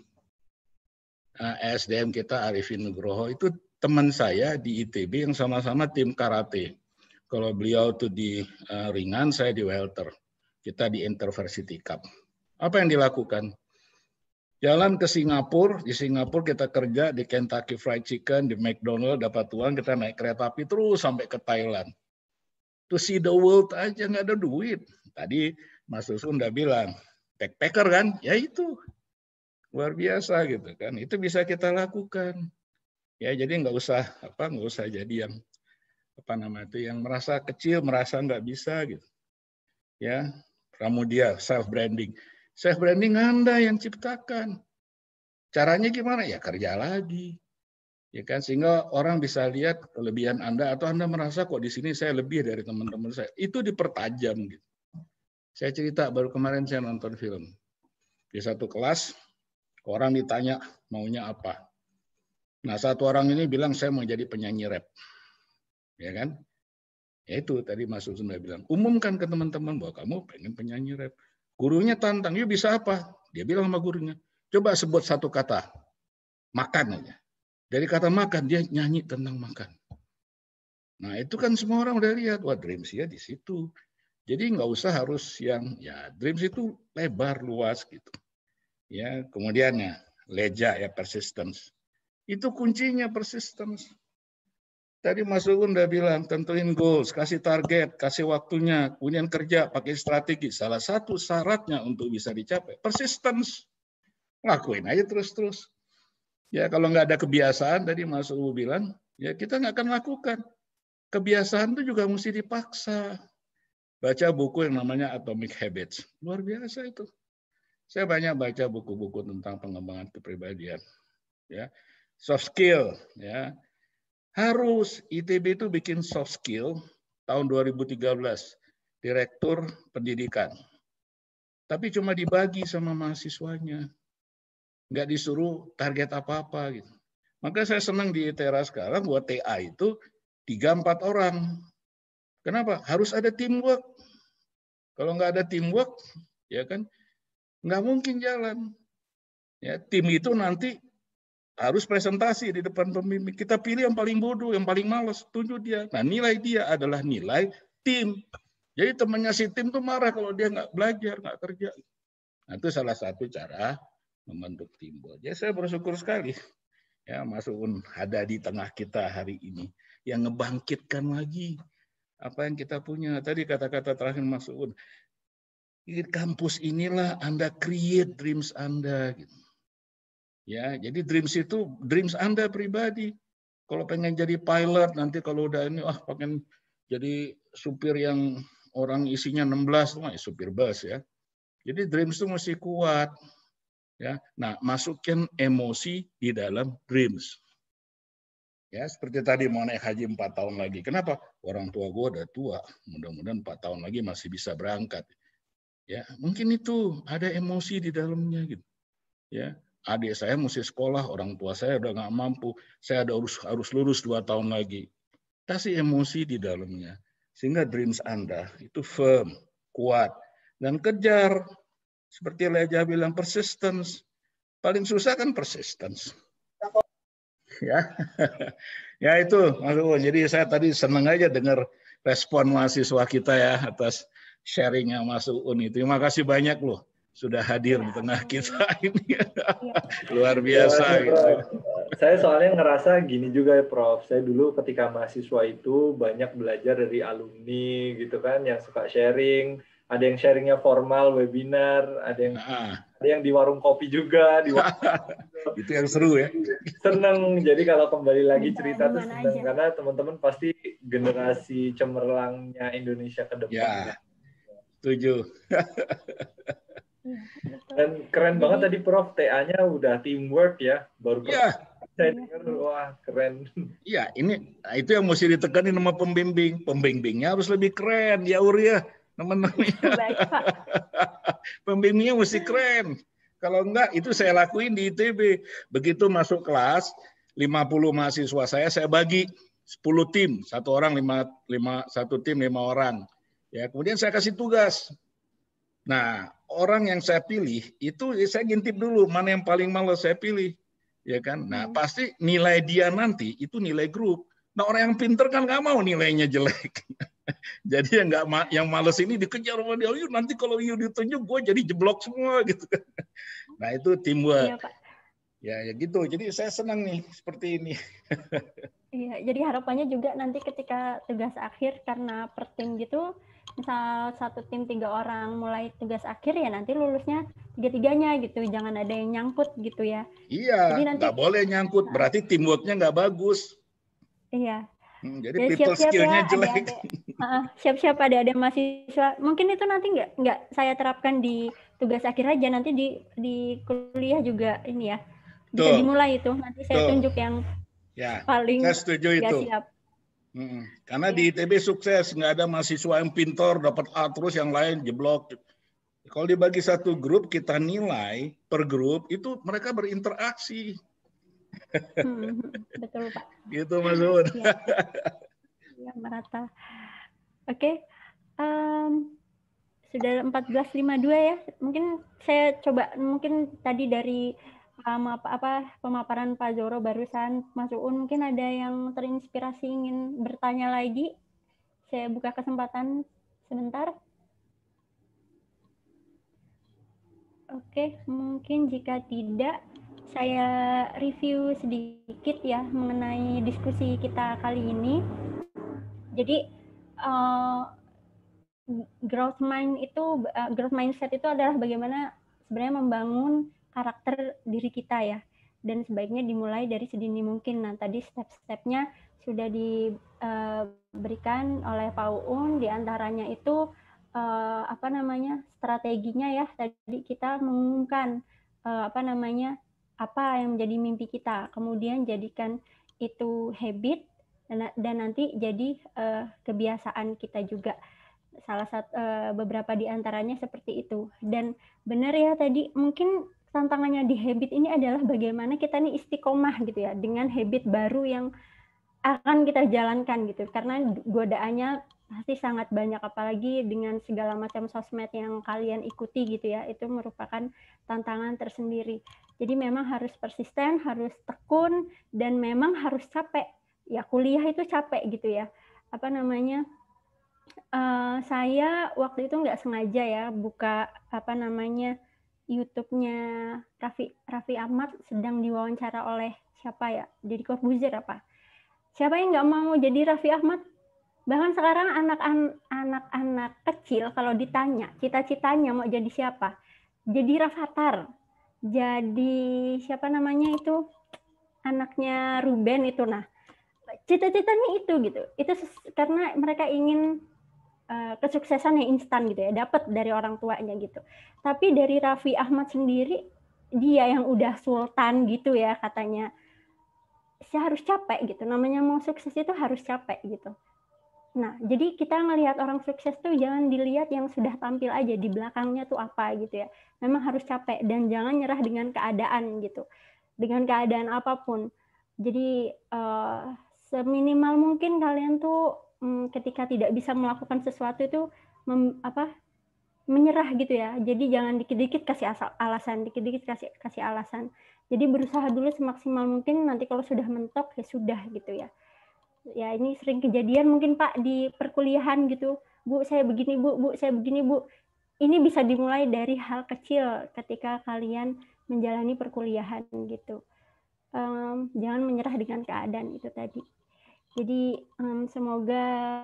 uh, E S D M kita Arifin Nugroho, itu teman saya di I T B yang sama-sama tim karate. Kalau beliau tuh di uh, ringan, saya di welter. Kita di Intervarsity Cup. Apa yang dilakukan? Jalan ke Singapura, di Singapura kita kerja di Kentucky Fried Chicken, di McDonald dapat uang, kita naik kereta api terus sampai ke Thailand. To see the world aja nggak ada duit. Tadi Mas Susun udah bilang, backpacker kan? Ya itu luar biasa gitu kan. Itu bisa kita lakukan. Ya jadi nggak usah apa nggak usah jadi yang apa nama itu yang merasa kecil, merasa nggak bisa gitu. Ya, Pramudia self branding. Self branding Anda yang ciptakan. Caranya gimana? Ya kerja lagi. Ya kan, sehingga orang bisa lihat kelebihan Anda atau Anda merasa kok di sini saya lebih dari teman-teman saya. Itu dipertajam gitu. Saya cerita baru kemarin saya nonton film. Di satu kelas orang ditanya maunya apa. Nah, satu orang ini bilang saya mau jadi penyanyi rap. Ya kan? Ya itu tadi Mas Susun sudah bilang, umumkan ke teman-teman bahwa kamu pengen penyanyi rap. Gurunya tantang, yuk bisa apa? Dia bilang sama gurunya, coba sebut satu kata, makan aja. Dari kata makan, dia nyanyi tentang makan. Nah itu kan semua orang udah lihat, wah dreams ya di situ. Jadi nggak usah harus yang, ya dreams itu lebar, luas gitu. Ya, kemudiannya, leja ya persistence. Itu kuncinya persistence. Tadi Mas Ugun udah bilang, tentuin goals, kasih target, kasih waktunya, kemudian kerja, pakai strategi. Salah satu syaratnya untuk bisa dicapai, persistence. Lakuin aja terus-terus. Ya kalau nggak ada kebiasaan, tadi Mas Ugun bilang, ya kita nggak akan lakukan. Kebiasaan itu juga mesti dipaksa. Baca buku yang namanya Atomic Habits. Luar biasa itu. Saya banyak baca buku-buku tentang pengembangan kepribadian. Ya, soft skill, ya. Harus I T B itu bikin soft skill tahun dua ribu tiga belas, Direktur Pendidikan. Tapi cuma dibagi sama mahasiswanya. Nggak disuruh target apa-apa. Gitu. Maka saya senang di I T E R A sekarang buat T A itu tiga empat orang. Kenapa? Harus ada teamwork. Kalau nggak ada teamwork, ya kan, nggak mungkin jalan. Ya, tim itu nanti harus presentasi di depan pembimbing. Kita pilih yang paling bodoh, yang paling malas, tunjuk dia. Nah, nilai dia adalah nilai tim. Jadi temannya si tim tuh marah kalau dia nggak belajar, nggak kerja. Nah, itu salah satu cara membentuk tim. Jadi saya bersyukur sekali ya Mas Uun ada di tengah kita hari ini yang ngebangkitkan lagi apa yang kita punya. Tadi kata-kata terakhir Mas Uun, di kampus inilah Anda create dreams Anda. Gitu. Ya, jadi dreams itu dreams Anda pribadi. Kalau pengen jadi pilot nanti kalau udah ini wah pengen jadi supir yang orang isinya enam belas, wah supir bus ya. Jadi dreams itu mesti kuat. Ya. Nah, masukin emosi di dalam dreams. Ya, seperti tadi mau naik haji empat tahun lagi. Kenapa? Orang tua gue udah tua, mudah-mudahan empat tahun lagi masih bisa berangkat. Ya, mungkin itu ada emosi di dalamnya gitu. Ya. Adik saya mesti sekolah, orang tua saya udah nggak mampu, saya ada harus harus lulus dua tahun lagi. Kasih emosi di dalamnya, sehingga dreams Anda itu firm, kuat, dan kejar. Seperti Leja bilang, persistence. Paling susah kan persistence. Ya, ya itu, Mas Uun. Jadi saya tadi senang aja dengar respon mahasiswa kita ya atas sharingnya Mas Uun itu. Terima kasih banyak loh. Sudah hadir di tengah kita ini. Luar biasa. Ya, gitu. Saya soalnya ngerasa gini juga ya Prof. Saya dulu ketika mahasiswa itu banyak belajar dari alumni gitu kan, yang suka sharing. Ada yang sharingnya formal, webinar. Ada yang nah. ada yang di warung kopi juga. Di warung kopi. Itu yang seru ya. Seneng. Jadi kalau kembali lagi cerita tuh seneng. Karena teman-teman pasti generasi cemerlangnya Indonesia ke depan. Ya, setuju. Dan keren banget tadi Prof, T A-nya udah teamwork ya, baru ya. Saya dengar, wah keren. Iya, ini itu yang mesti ditekanin sama pembimbing. Pembimbingnya harus lebih keren, ya Ur ya, teman-teman. Pembimbingnya mesti keren. Kalau enggak, itu saya lakuin di I T B. Begitu masuk kelas, lima puluh mahasiswa saya, saya bagi sepuluh tim. Satu orang, lima, lima, satu tim lima orang. Ya, kemudian saya kasih tugas. Nah, orang yang saya pilih, itu saya ngintip dulu, mana yang paling malas saya pilih. Ya kan? Nah, Hmm. pasti nilai dia nanti, itu nilai grup. Nah, orang yang pinter kan nggak mau nilainya jelek. Jadi yang nggak ma- yang males ini dikejar sama dia, "Yuk, nanti kalau you ditunjuk gue jadi jeblok semua," gitu. Nah itu teamwork. Iya Pak. Ya, ya gitu. Jadi saya senang nih seperti ini. Iya, jadi harapannya juga nanti ketika tugas akhir karena per tim gitu, misal satu tim tiga orang mulai tugas akhir ya nanti lulusnya tiga-tiganya gitu, jangan ada yang nyangkut gitu ya. Jadi Iya, nanti nggak boleh nyangkut. Berarti teamworknya nggak bagus. iya, Hmm, jadi ya people siap-siap ya skill-nya jelek. adik-adik. Heeh, siap-siap adik-adik mahasiswa. Mungkin itu nanti nggak nggak saya terapkan di tugas akhir aja, nanti di di kuliah juga ini ya bisa Tuh, dimulai itu. Nanti saya tuh. tunjuk yang Ya, paling saya setuju nggak itu. siap. Hmm, Karena Iya. di I T B sukses, nggak ada mahasiswa yang pintor dapat A terus yang lain jeblok. Kalau dibagi satu grup, kita nilai per grup, itu mereka berinteraksi. Hmm, betul Pak. Gitu Mas Un. Ya, ya merata. Oke, em, sudah empat belas lima puluh dua ya. Mungkin saya coba, mungkin tadi dari um, apa, apa pemaparan Pak Zoro barusan, Mas Uun, mungkin ada yang terinspirasi ingin bertanya lagi. Saya buka kesempatan sebentar. Oke, mungkin jika tidak, saya review sedikit ya mengenai diskusi kita kali ini. Jadi uh, growth mind itu uh, growth mindset itu adalah bagaimana sebenarnya membangun karakter diri kita ya, dan sebaiknya dimulai dari sedini mungkin. Nah, tadi step-stepnya sudah diberikan oleh Pak Uun, diantaranya itu uh, apa namanya strateginya ya. Tadi kita mengumumkan uh, apa namanya apa yang menjadi mimpi kita, kemudian jadikan itu habit dan, dan nanti jadi uh, kebiasaan kita juga. Salah satu uh, beberapa di antaranya seperti itu. Dan benar ya tadi, mungkin tantangannya di habit ini adalah bagaimana kita nih istiqomah gitu ya dengan habit baru yang akan kita jalankan gitu. Karena godaannya pasti sangat banyak, apalagi dengan segala macam sosmed yang kalian ikuti gitu ya. Itu merupakan tantangan tersendiri. Jadi memang harus persisten, harus tekun, dan memang harus capek. Ya kuliah itu capek gitu ya. Apa namanya? Uh, saya waktu itu nggak sengaja ya buka apa namanya YouTube-nya Raffi Raffi Ahmad, sedang diwawancara oleh siapa ya, Deddy Corbuzier apa. Siapa yang nggak mau jadi Raffi Ahmad? Bahkan sekarang anak-anak kecil kalau ditanya cita-citanya mau jadi siapa, jadi Rafathar, jadi siapa namanya itu anaknya Ruben itu. Nah, cita-citanya itu gitu. Itu karena mereka ingin Uh, kesuksesan yang instan gitu ya, dapat dari orang tuanya gitu. Tapi dari Raffi Ahmad sendiri, dia yang udah sultan gitu ya katanya, saya harus capek gitu. Namanya mau sukses itu harus capek gitu. Nah, jadi kita ngelihat orang sukses tuh jangan dilihat yang sudah tampil aja, di belakangnya tuh apa gitu ya. Memang harus capek dan jangan nyerah dengan keadaan gitu. Dengan keadaan apapun. Jadi uh, seminimal mungkin kalian tuh hmm, ketika tidak bisa melakukan sesuatu itu mem, apa menyerah gitu ya. Jadi jangan dikit-dikit kasih asal, alasan, dikit-dikit kasih kasih alasan. Jadi berusaha dulu semaksimal mungkin, nanti kalau sudah mentok ya sudah gitu ya. Ya ini sering kejadian mungkin Pak di perkuliahan gitu. Bu, saya begini Bu, Bu, saya begini Bu. Ini bisa dimulai dari hal kecil ketika kalian menjalani perkuliahan gitu. Um, jangan menyerah dengan keadaan itu tadi. Jadi um, semoga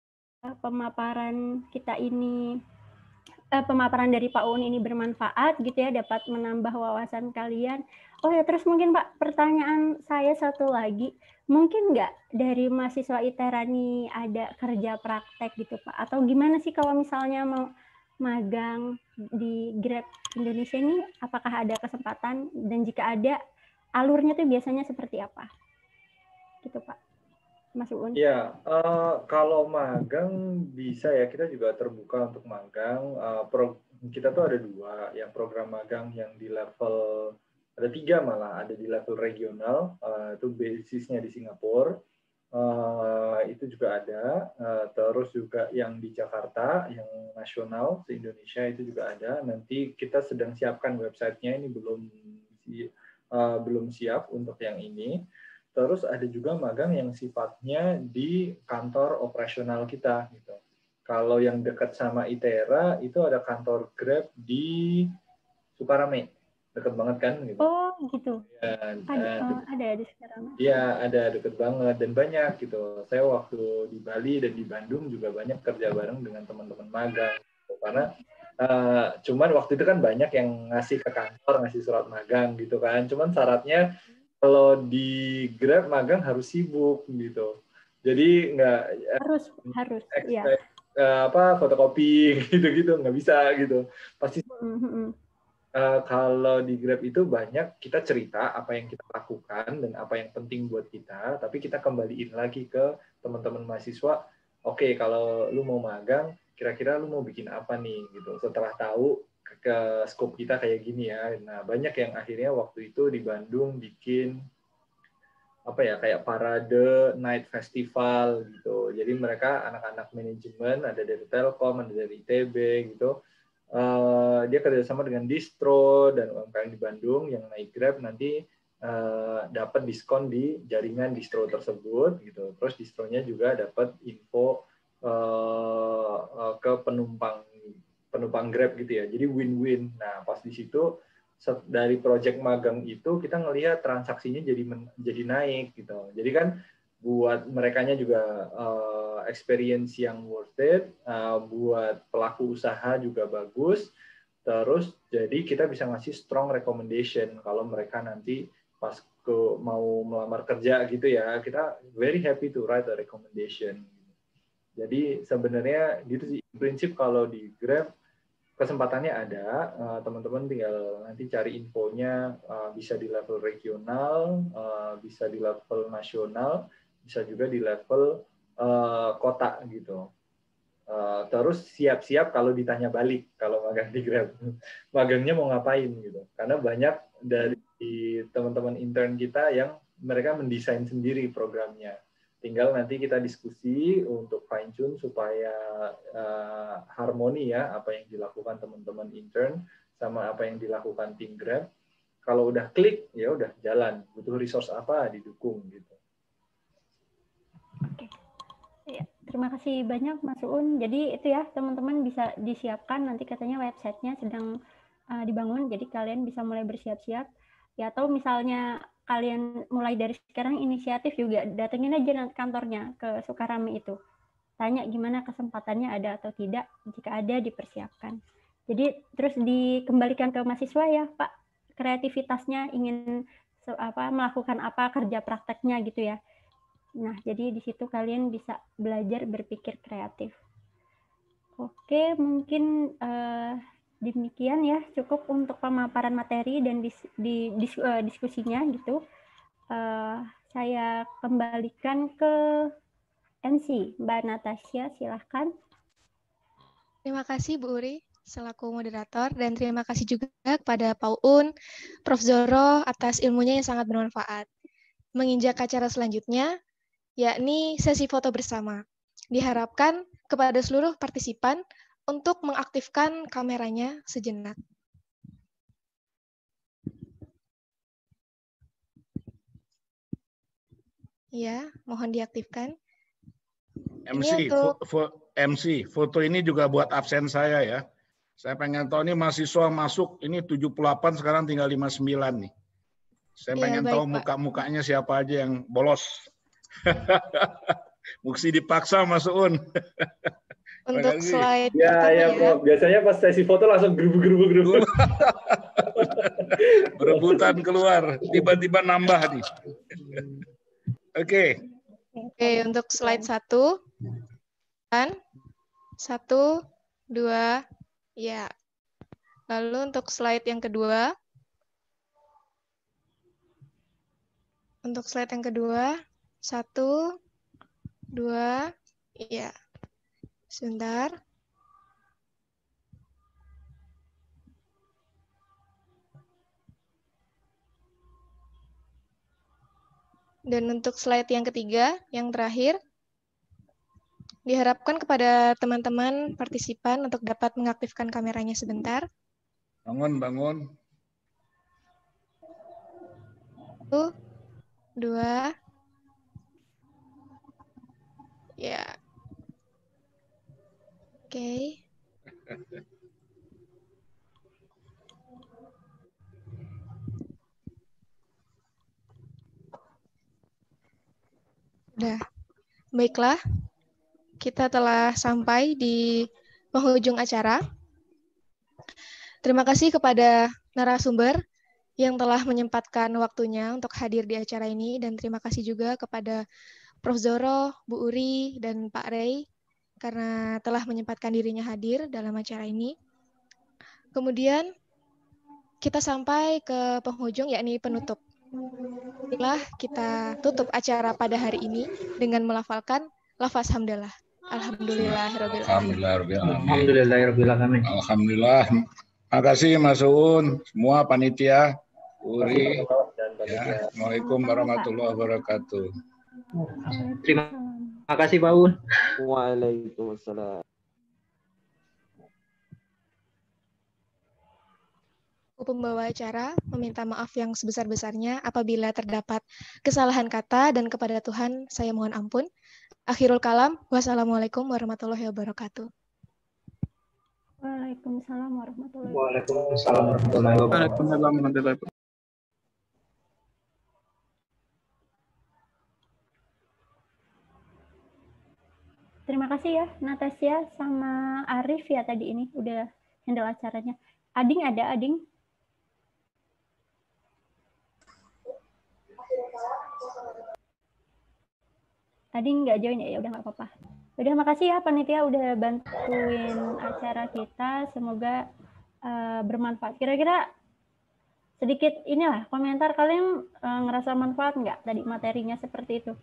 pemaparan kita ini, eh, pemaparan dari Pak Uun ini bermanfaat gitu ya, dapat menambah wawasan kalian. Oh ya, terus mungkin Pak, pertanyaan saya satu lagi, mungkin nggak dari mahasiswa Iterani ada kerja praktek gitu Pak? Atau gimana sih kalau misalnya mau magang di Grab Indonesia ini, apakah ada kesempatan, dan jika ada, alurnya tuh biasanya seperti apa? Gitu Pak. Mas Uun. Ya, uh, kalau magang bisa ya, kita juga terbuka untuk magang. Uh, pro, kita tuh ada dua, yang program magang yang di level, ada tiga malah, ada di level regional, uh, itu basisnya di Singapura, uh, itu juga ada, uh, terus juga yang di Jakarta, yang nasional, se-Indonesia itu juga ada, nanti kita sedang siapkan websitenya, ini belum, uh, belum siap untuk yang ini. Terus ada juga magang yang sifatnya di kantor operasional kita. Gitu. Kalau yang dekat sama ITERA, itu ada kantor Grab di Sukarame. Dekat banget kan? Gitu. Oh, gitu. Ya, ada, uh, ada di Sukarame. Iya, ada deket banget. Dan banyak gitu. Saya waktu di Bali dan di Bandung juga banyak kerja bareng dengan teman-teman magang. Gitu. Karena uh, cuman waktu itu kan banyak yang ngasih ke kantor, ngasih surat magang gitu kan. Cuman syaratnya kalau di Grab magang harus sibuk gitu, jadi nggak harus harus ya uh, apa fotokopi gitu-gitu nggak bisa gitu. Pasti mm-hmm. uh, kalau di Grab itu banyak kita cerita apa yang kita lakukan dan apa yang penting buat kita, tapi kita kembaliin lagi ke teman-teman mahasiswa. Oke, okay, kalau lu mau magang, kira-kira lu mau bikin apa nih gitu. Setelah tahu ke scope kita kayak gini ya. Nah, banyak yang akhirnya waktu itu di Bandung bikin apa ya, kayak parade night festival gitu. Jadi mereka anak-anak manajemen, ada dari Telkom, ada dari I T B gitu. Uh, dia kerjasama dengan distro dan U M K M di Bandung yang naik Grab nanti uh, dapat diskon di jaringan distro tersebut gitu. Terus distronya juga dapat info uh, uh, ke penumpang penumpang Grab gitu ya, jadi win-win. Nah, pas di situ dari project magang itu kita ngelihat transaksinya jadi men, jadi naik gitu. Jadi kan buat merekanya juga uh, experience yang worth it, uh, buat pelaku usaha juga bagus. Terus jadi kita bisa ngasih strong recommendation kalau mereka nanti pas ke mau melamar kerja gitu ya, kita very happy to write a recommendation. Jadi sebenarnya gitu sih prinsip kalau di Grab kesempatannya ada, teman-teman tinggal nanti cari infonya, bisa di level regional, bisa di level nasional, bisa juga di level kota gitu. Terus siap-siap kalau ditanya balik kalau magang di Grab, magangnya mau ngapain gitu. Karena banyak dari teman-teman intern kita yang mereka mendesain sendiri programnya. Tinggal nanti kita diskusi untuk fine tune supaya uh, harmoni ya apa yang dilakukan teman-teman intern sama apa yang dilakukan tim Grab. Kalau udah klik ya udah jalan. Butuh resource apa didukung gitu. Oke. Ya, terima kasih banyak Mas Uun. Jadi itu ya teman-teman bisa disiapkan nanti katanya websitenya sedang uh, dibangun. Jadi kalian bisa mulai bersiap-siap. Ya atau misalnya kalian mulai dari sekarang inisiatif juga datengin aja nanti kantornya ke Sukarame itu. Tanya gimana kesempatannya ada atau tidak, jika ada dipersiapkan. Jadi terus dikembalikan ke mahasiswa ya Pak, kreativitasnya ingin apa melakukan apa kerja prakteknya gitu ya. Nah, jadi di situ kalian bisa belajar berpikir kreatif. Oke, mungkin uh, demikian ya, cukup untuk pemaparan materi dan dis, di, dis, uh, diskusinya gitu. Uh, saya kembalikan ke M C, Mbak Natasha, silahkan. Terima kasih Bu Uri selaku moderator dan terima kasih juga kepada Pak Uun, Prof Zoro atas ilmunya yang sangat bermanfaat. Menginjak acara selanjutnya, yakni sesi foto bersama. Diharapkan kepada seluruh partisipan untuk mengaktifkan kameranya sejenak. Ya, mohon diaktifkan. M C, untuk... fo M C, foto ini juga buat absen saya ya. Saya pengen tahu ini mahasiswa masuk, ini tujuh puluh delapan, sekarang tinggal lima puluh sembilan nih. Saya ya, pengen baik, tahu muka-mukanya siapa aja yang bolos. Muksi dipaksa Mas Uun. Untuk slide ya, ya, Bro. Biasanya pas sesi foto langsung gerubu-gerubu-gerubu. Berebutan keluar, tiba-tiba nambah nih. Oke. Okay. Oke, untuk slide satu. Kan? Satu, dua, ya. Lalu untuk slide yang kedua. Untuk slide yang kedua. Satu, dua, iya. Sebentar. Dan untuk slide yang ketiga, yang terakhir, diharapkan kepada teman-teman partisipan untuk dapat mengaktifkan kameranya sebentar. Bangun, bangun. Satu, dua, ya, oke. Okay. Sudah, baiklah. Kita telah sampai di penghujung acara. Terima kasih kepada narasumber yang telah menyempatkan waktunya untuk hadir di acara ini, dan terima kasih juga kepada Profesor Zoro, Bu Uri, dan Pak Rey karena telah menyempatkan dirinya hadir dalam acara ini. Kemudian kita sampai ke penghujung, yakni penutup. Inilah kita tutup acara pada hari ini dengan melafalkan lafaz hamdalah. Alhamdulillahirabbil alamin. Alhamdulillahirabbil alamin. Alhamdulillah. Makasih Mas Uun, semua panitia, Uri. Ya, Assalamualaikum warahmatullahi wabarakatuh. Terima kasih Pak Un. Waalaikumsalam. Pembawa acara meminta maaf yang sebesar-besarnya apabila terdapat kesalahan kata, dan kepada Tuhan saya mohon ampun. Akhirul kalam, wassalamualaikum warahmatullahi wabarakatuh. Waalaikumsalam warahmatullahi wabarakatuh. Waalaikumsalam warahmatullahi wabarakatuh. Terima kasih ya Natasha sama Arif ya tadi ini udah handle acaranya. Ading ada Ading? Tadi nggak join ya, ya udah nggak apa-apa. Udah, makasih ya panitia udah bantuin acara kita. Semoga uh, bermanfaat. Kira-kira sedikit inilah komentar, kalian uh, ngerasa manfaat nggak tadi materinya seperti itu?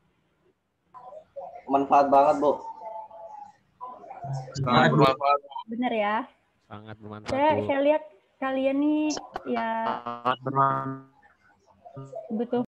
Manfaat banget, Bu. Sangat bermanfaat. Bener ya? Sangat bermanfaat. Saya, saya lihat kalian nih ya sangat bermanfaat. butuh